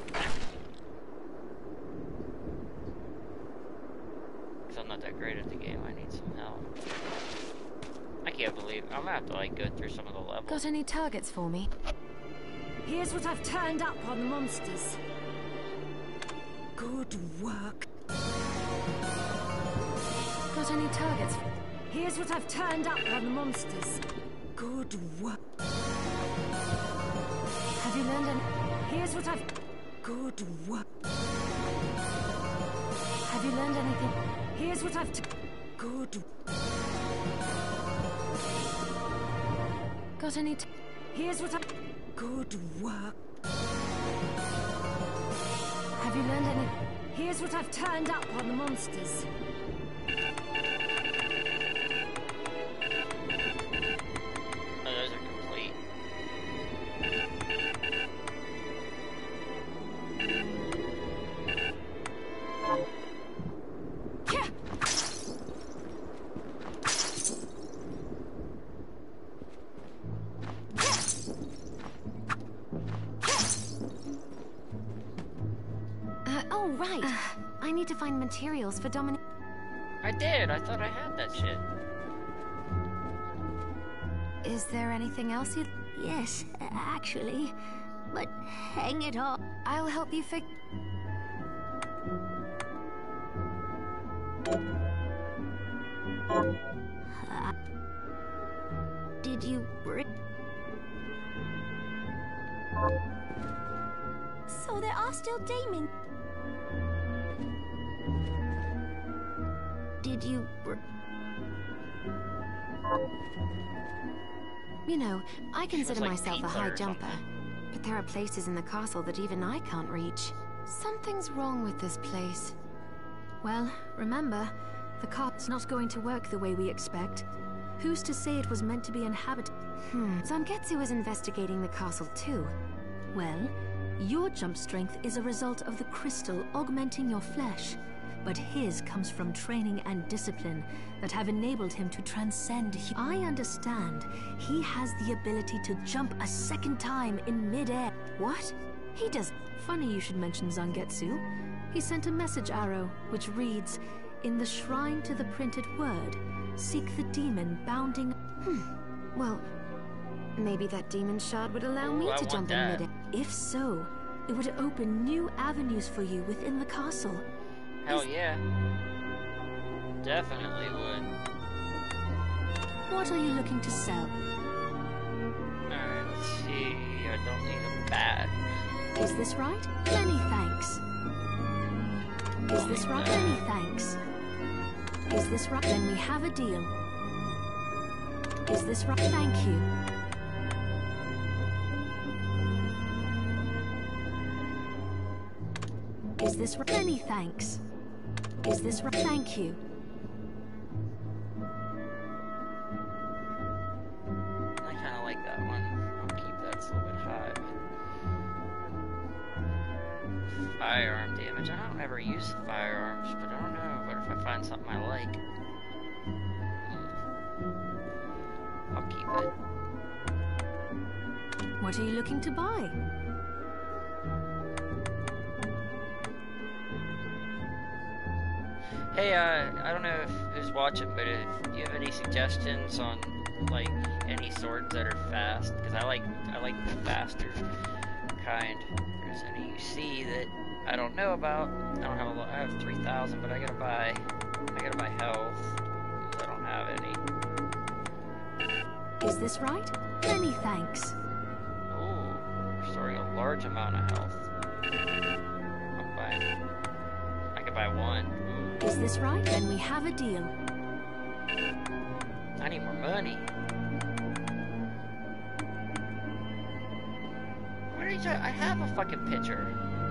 [SPEAKER 1] Because I'm not that great at the game, I need some help. I can't believe I'm gonna have to like go through some of the levels.
[SPEAKER 2] Got any targets for me?
[SPEAKER 5] Here's what I've turned up on the monsters. Good work.
[SPEAKER 2] Got any targets?
[SPEAKER 5] Here's what I've turned up on the monsters. Good work.
[SPEAKER 2] Have you learned any?
[SPEAKER 5] Here's what I've... Good work.
[SPEAKER 2] Have you learned anything?
[SPEAKER 5] Here's what I've... Good.
[SPEAKER 2] Got any?
[SPEAKER 5] Here's what I've... Good work.
[SPEAKER 2] Have you learned any?
[SPEAKER 5] Here's what I've turned up on the monsters.
[SPEAKER 1] Oh, those are complete.
[SPEAKER 2] Oh, right. I need to find materials for Dominic.
[SPEAKER 1] I did. I thought I had that shit.
[SPEAKER 2] Is there anything else you'd...
[SPEAKER 6] Yes, actually. But hang it all.
[SPEAKER 2] I'll help you fix...
[SPEAKER 6] Did you bring... So there are still demons. Did you...
[SPEAKER 2] You know, I consider
[SPEAKER 1] like
[SPEAKER 2] myself a
[SPEAKER 1] pizza
[SPEAKER 2] high
[SPEAKER 1] or
[SPEAKER 2] jumper.
[SPEAKER 1] something.
[SPEAKER 2] But there are places in the castle that even I can't reach. Something's wrong with this place.
[SPEAKER 7] Well, remember, the cart's not going to work the way we expect. Who's to say it was meant to be inhabited?
[SPEAKER 2] Zangetsu is investigating the castle too.
[SPEAKER 7] Well, your jump strength is a result of the crystal augmenting your flesh. But his comes from training and discipline that have enabled him to transcend. I understand he has the ability to jump a second time in midair.
[SPEAKER 2] What? He does...
[SPEAKER 7] Funny you should mention Zangetsu. He sent a message arrow, which reads, "In the shrine to the printed word, seek the demon bounding..."
[SPEAKER 2] Well, maybe that demon shard would allow me
[SPEAKER 1] Ooh, I
[SPEAKER 2] to
[SPEAKER 1] want
[SPEAKER 2] jump in
[SPEAKER 1] that.
[SPEAKER 2] midair.
[SPEAKER 7] If so, it would open new avenues for you within the castle.
[SPEAKER 1] Hell yeah. Definitely would.
[SPEAKER 7] What are you looking to sell?
[SPEAKER 1] Alright, let's see. I don't need a bat.
[SPEAKER 7] Is this right? Many thanks. Is this right? Many thanks. Is this right? Then we have a deal. Is this right? Thank you. Is this right? Many thanks. Is this right? Thank you.
[SPEAKER 1] I kind of like that one. I'll keep that. It's a little bit high. But firearm damage. I don't ever use firearms, but I don't know. What if I find something I like? I'll keep it.
[SPEAKER 7] What are you looking to buy?
[SPEAKER 1] Hey, I don't know who's watching, but if you have any suggestions on, like, any swords that are fast, because I like the faster kind. If there's any you see that I don't know about, I don't have a lot. I have 3,000, but I gotta buy health, because I don't have any.
[SPEAKER 7] Is this right? Many thanks.
[SPEAKER 1] Ooh, restoring a large amount of health. I could buy one.
[SPEAKER 7] Is this right? Then we have a deal.
[SPEAKER 1] I need more money. What are you talking? I have a fucking picture.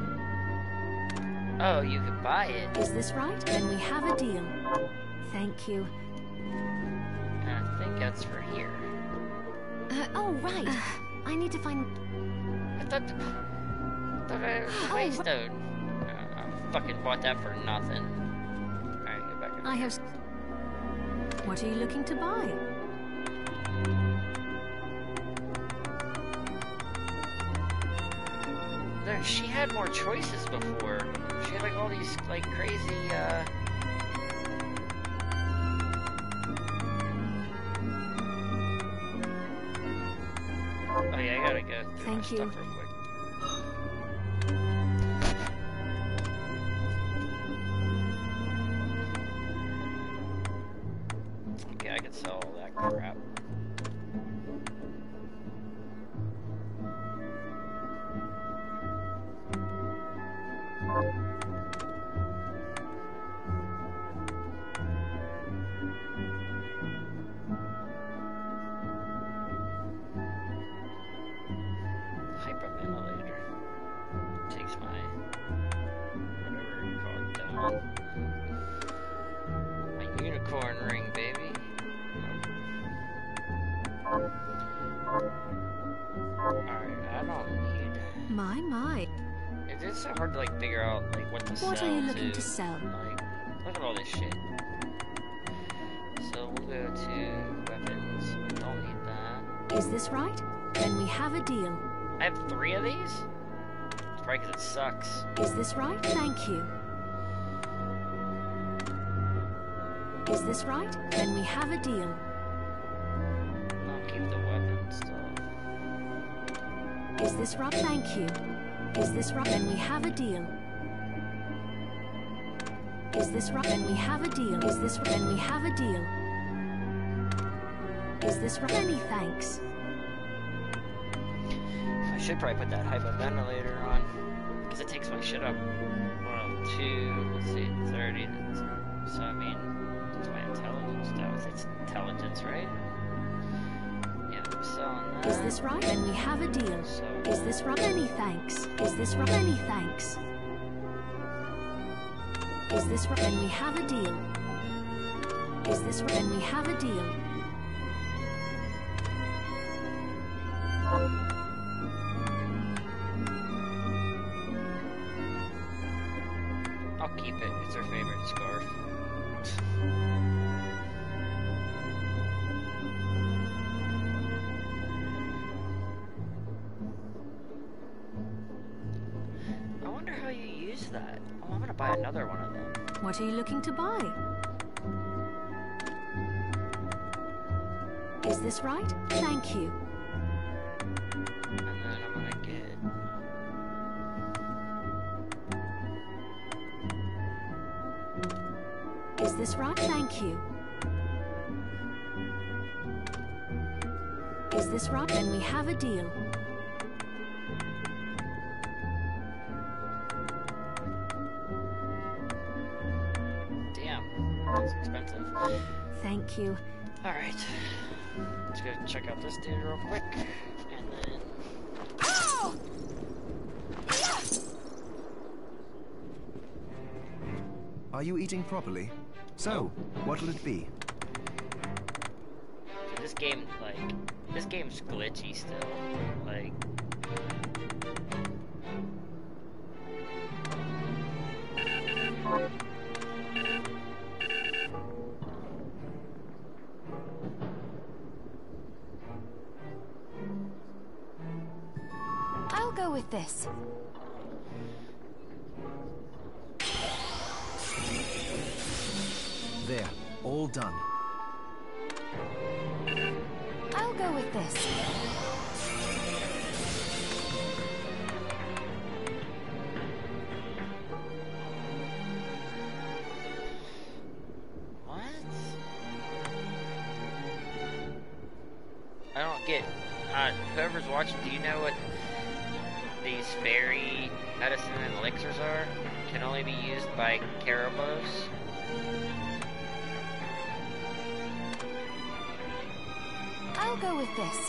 [SPEAKER 1] Oh, you could buy it.
[SPEAKER 7] Is this right? Then we have a deal. Thank you.
[SPEAKER 1] And I think that's for here.
[SPEAKER 7] Oh, right. I need to find...
[SPEAKER 1] I thought I had a waystone. I fucking bought that for nothing. Alright, go back over
[SPEAKER 7] I
[SPEAKER 1] here.
[SPEAKER 7] have... What are you looking to buy?
[SPEAKER 1] No, she had more choices before. She had like all these like crazy Oh yeah, I gotta go through
[SPEAKER 7] Thank
[SPEAKER 1] my
[SPEAKER 7] you.
[SPEAKER 1] stuff real quick. Okay, I can sell all that crap. Hyperventilator. Takes my whatever you call it down. My unicorn ring, baby. Alright, I don't need.
[SPEAKER 7] My.
[SPEAKER 1] It is so hard to like figure out like what to sell.
[SPEAKER 7] What are you looking to sell?
[SPEAKER 1] Like, look at all this shit. So we'll go to weapons. We don't need that.
[SPEAKER 7] Is this right? Then we have a deal.
[SPEAKER 1] I have 3 of these? It's probably because it sucks.
[SPEAKER 7] Is this right? Thank you. Is this right? Then we have a deal.
[SPEAKER 1] I'll keep the weapon stuff.
[SPEAKER 7] Is this right? Thank you. Is this right? Then we have a deal. Is this right? Then we have a deal. Is this right? Then we have a deal. Is this right? Many thanks.
[SPEAKER 1] I should probably put that hyperventilator on. Because it takes my shit up. Well, 2, let's see, 30. So, I mean, it's my intelligence stuff. It's intelligence, right? Yeah, I'm selling that.
[SPEAKER 7] Is this right? Then we have a deal.
[SPEAKER 1] So,
[SPEAKER 7] Is this right? Many thanks. Is this right? Many thanks. Is this right? Then we have a deal. Is this right? Then we have a deal.
[SPEAKER 1] I'll keep it. It's her favorite scarf. I wonder how you use that. Oh, I'm gonna buy another one of them.
[SPEAKER 7] What are you looking to buy? Is this right? Thank you.
[SPEAKER 1] And then I'm gonna get...
[SPEAKER 7] Is this right? Thank you. Is this right? Then we have a deal.
[SPEAKER 1] Damn, that's expensive.
[SPEAKER 7] Thank you.
[SPEAKER 1] Alright. Let's go check out this dude real quick. And then...
[SPEAKER 8] Are you eating properly? So, what'll it be?
[SPEAKER 1] So this game, like, this game's glitchy still. Like,
[SPEAKER 2] I'll go with this.
[SPEAKER 8] There, all done.
[SPEAKER 2] I'll go with this.
[SPEAKER 1] what? I don't get. Whoever's watching, do you know what these fairy medicine and elixirs are? Can only be used by Karabos.
[SPEAKER 2] I'll go with this.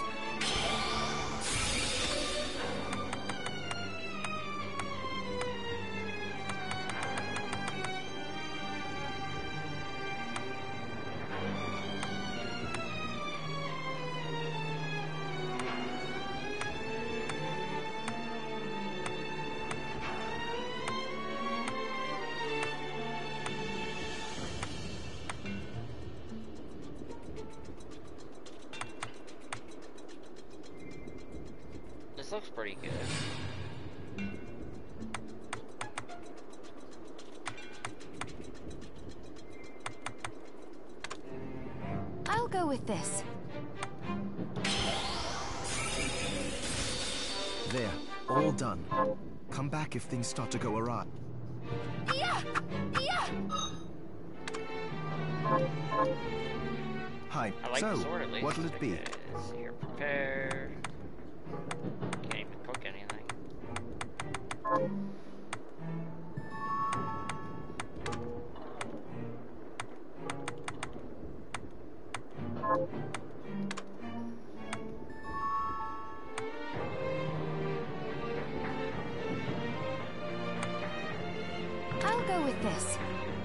[SPEAKER 1] This looks pretty good.
[SPEAKER 2] I'll go with this.
[SPEAKER 8] There, all done. Come back if things start to go awry.
[SPEAKER 2] Yeah! Yeah!
[SPEAKER 8] Hi,
[SPEAKER 1] I like
[SPEAKER 8] so,
[SPEAKER 1] the sword at least.
[SPEAKER 8] what'll it be?
[SPEAKER 1] Okay, so you're prepared. Can't even cook anything.
[SPEAKER 2] I'll go with this.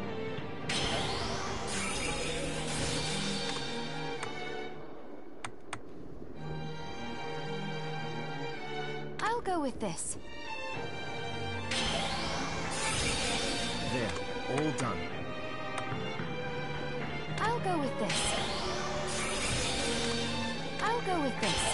[SPEAKER 2] I'll go with this.
[SPEAKER 8] There, all done.
[SPEAKER 2] I'll go with this. I'll go with this.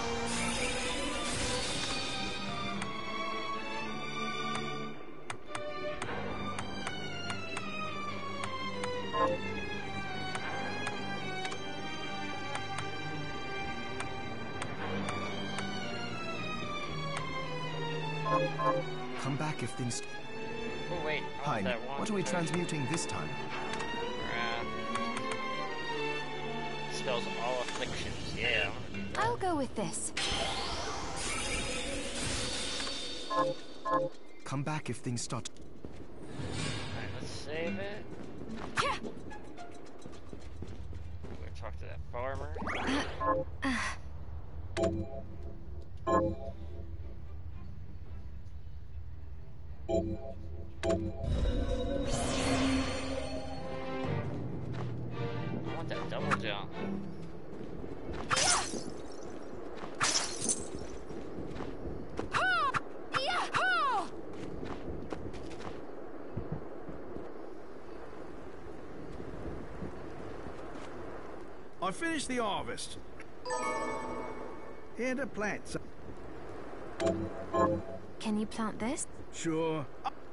[SPEAKER 8] Come back if things...
[SPEAKER 1] Oh wait, I want
[SPEAKER 8] Hi,
[SPEAKER 1] that one
[SPEAKER 8] what are we
[SPEAKER 1] thing.
[SPEAKER 8] transmuting this time?
[SPEAKER 1] Spells all afflictions, yeah.
[SPEAKER 2] I'll go with this.
[SPEAKER 8] Come back if things start...
[SPEAKER 1] Alright, let's save it.
[SPEAKER 2] Yeah.
[SPEAKER 1] We're gonna talk to that farmer. I want that double jump.
[SPEAKER 9] I finished the harvest. Here to plant some.
[SPEAKER 2] Can you plant this?
[SPEAKER 9] Sure.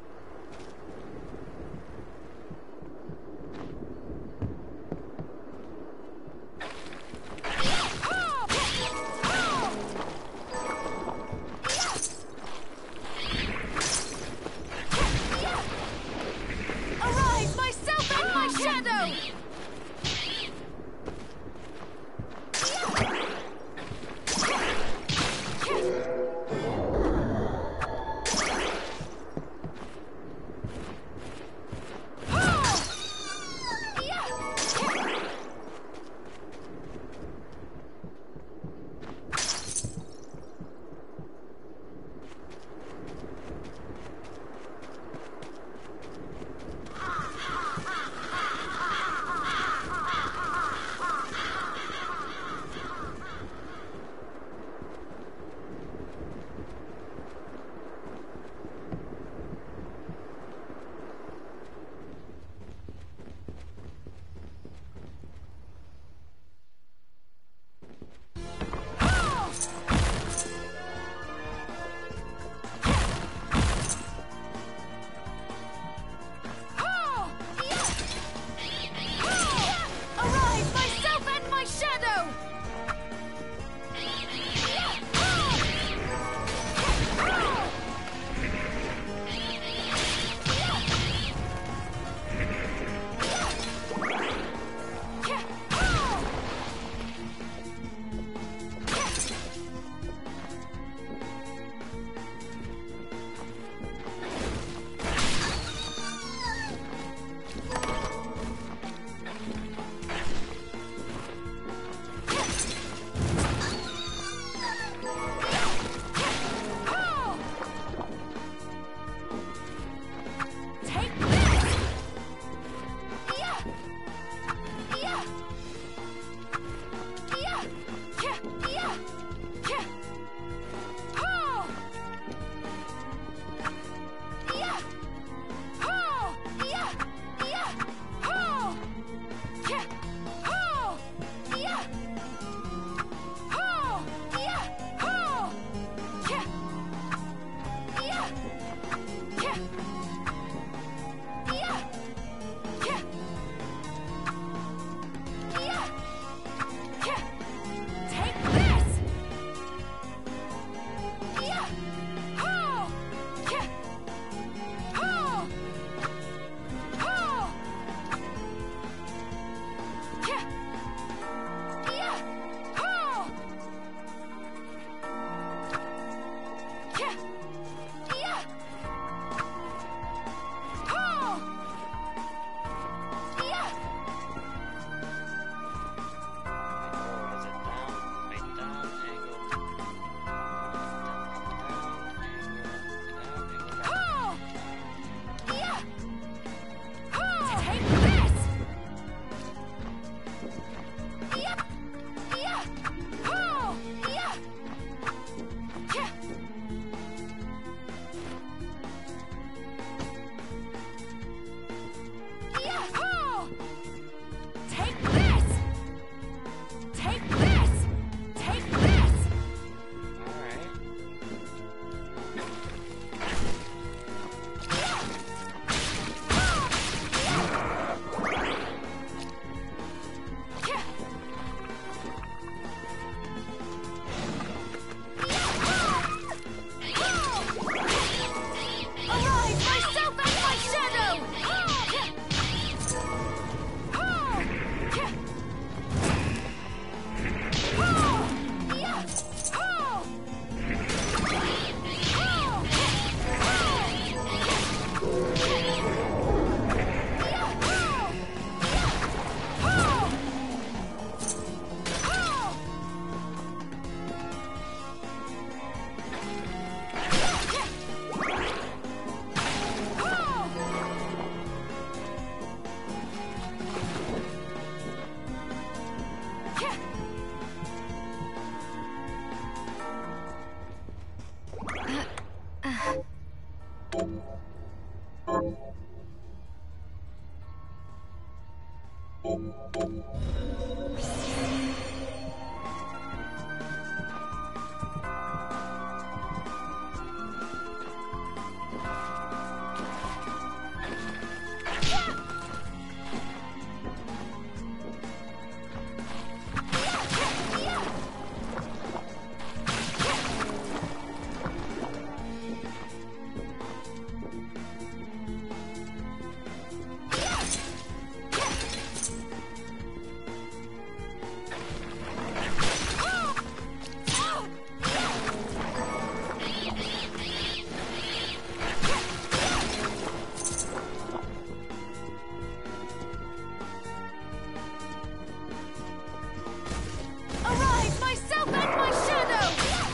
[SPEAKER 2] Arise, myself and my shadow! Arise, myself and my shadow!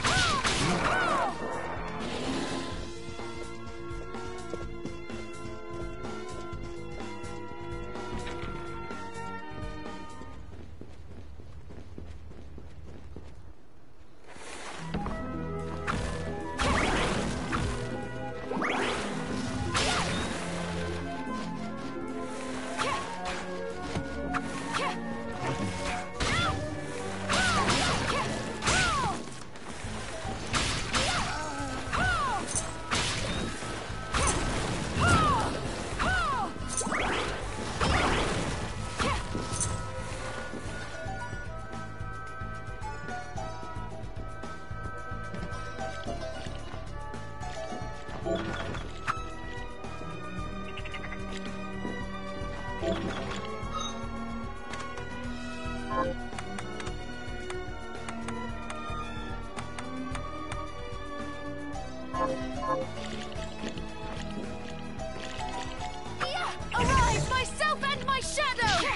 [SPEAKER 2] Arise, myself and my shadow!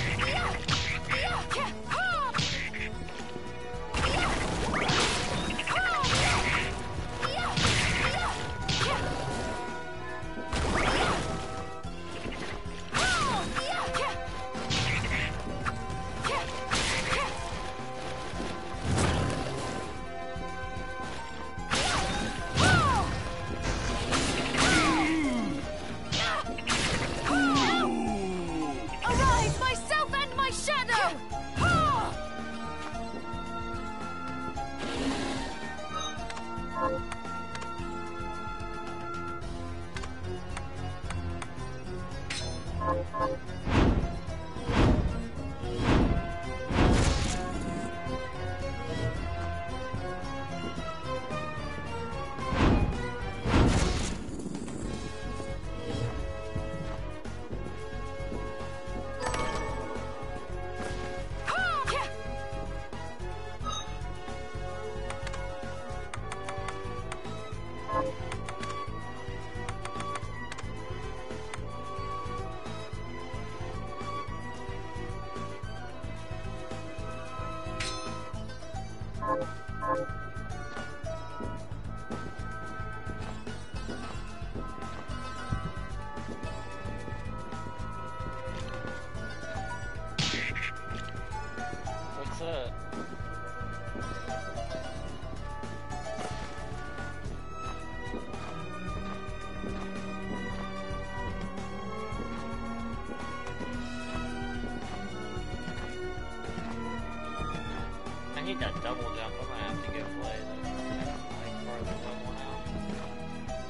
[SPEAKER 2] Arise, myself and my shadow!
[SPEAKER 1] What's up? I need that double jump. I'm gonna have to go play like further level now.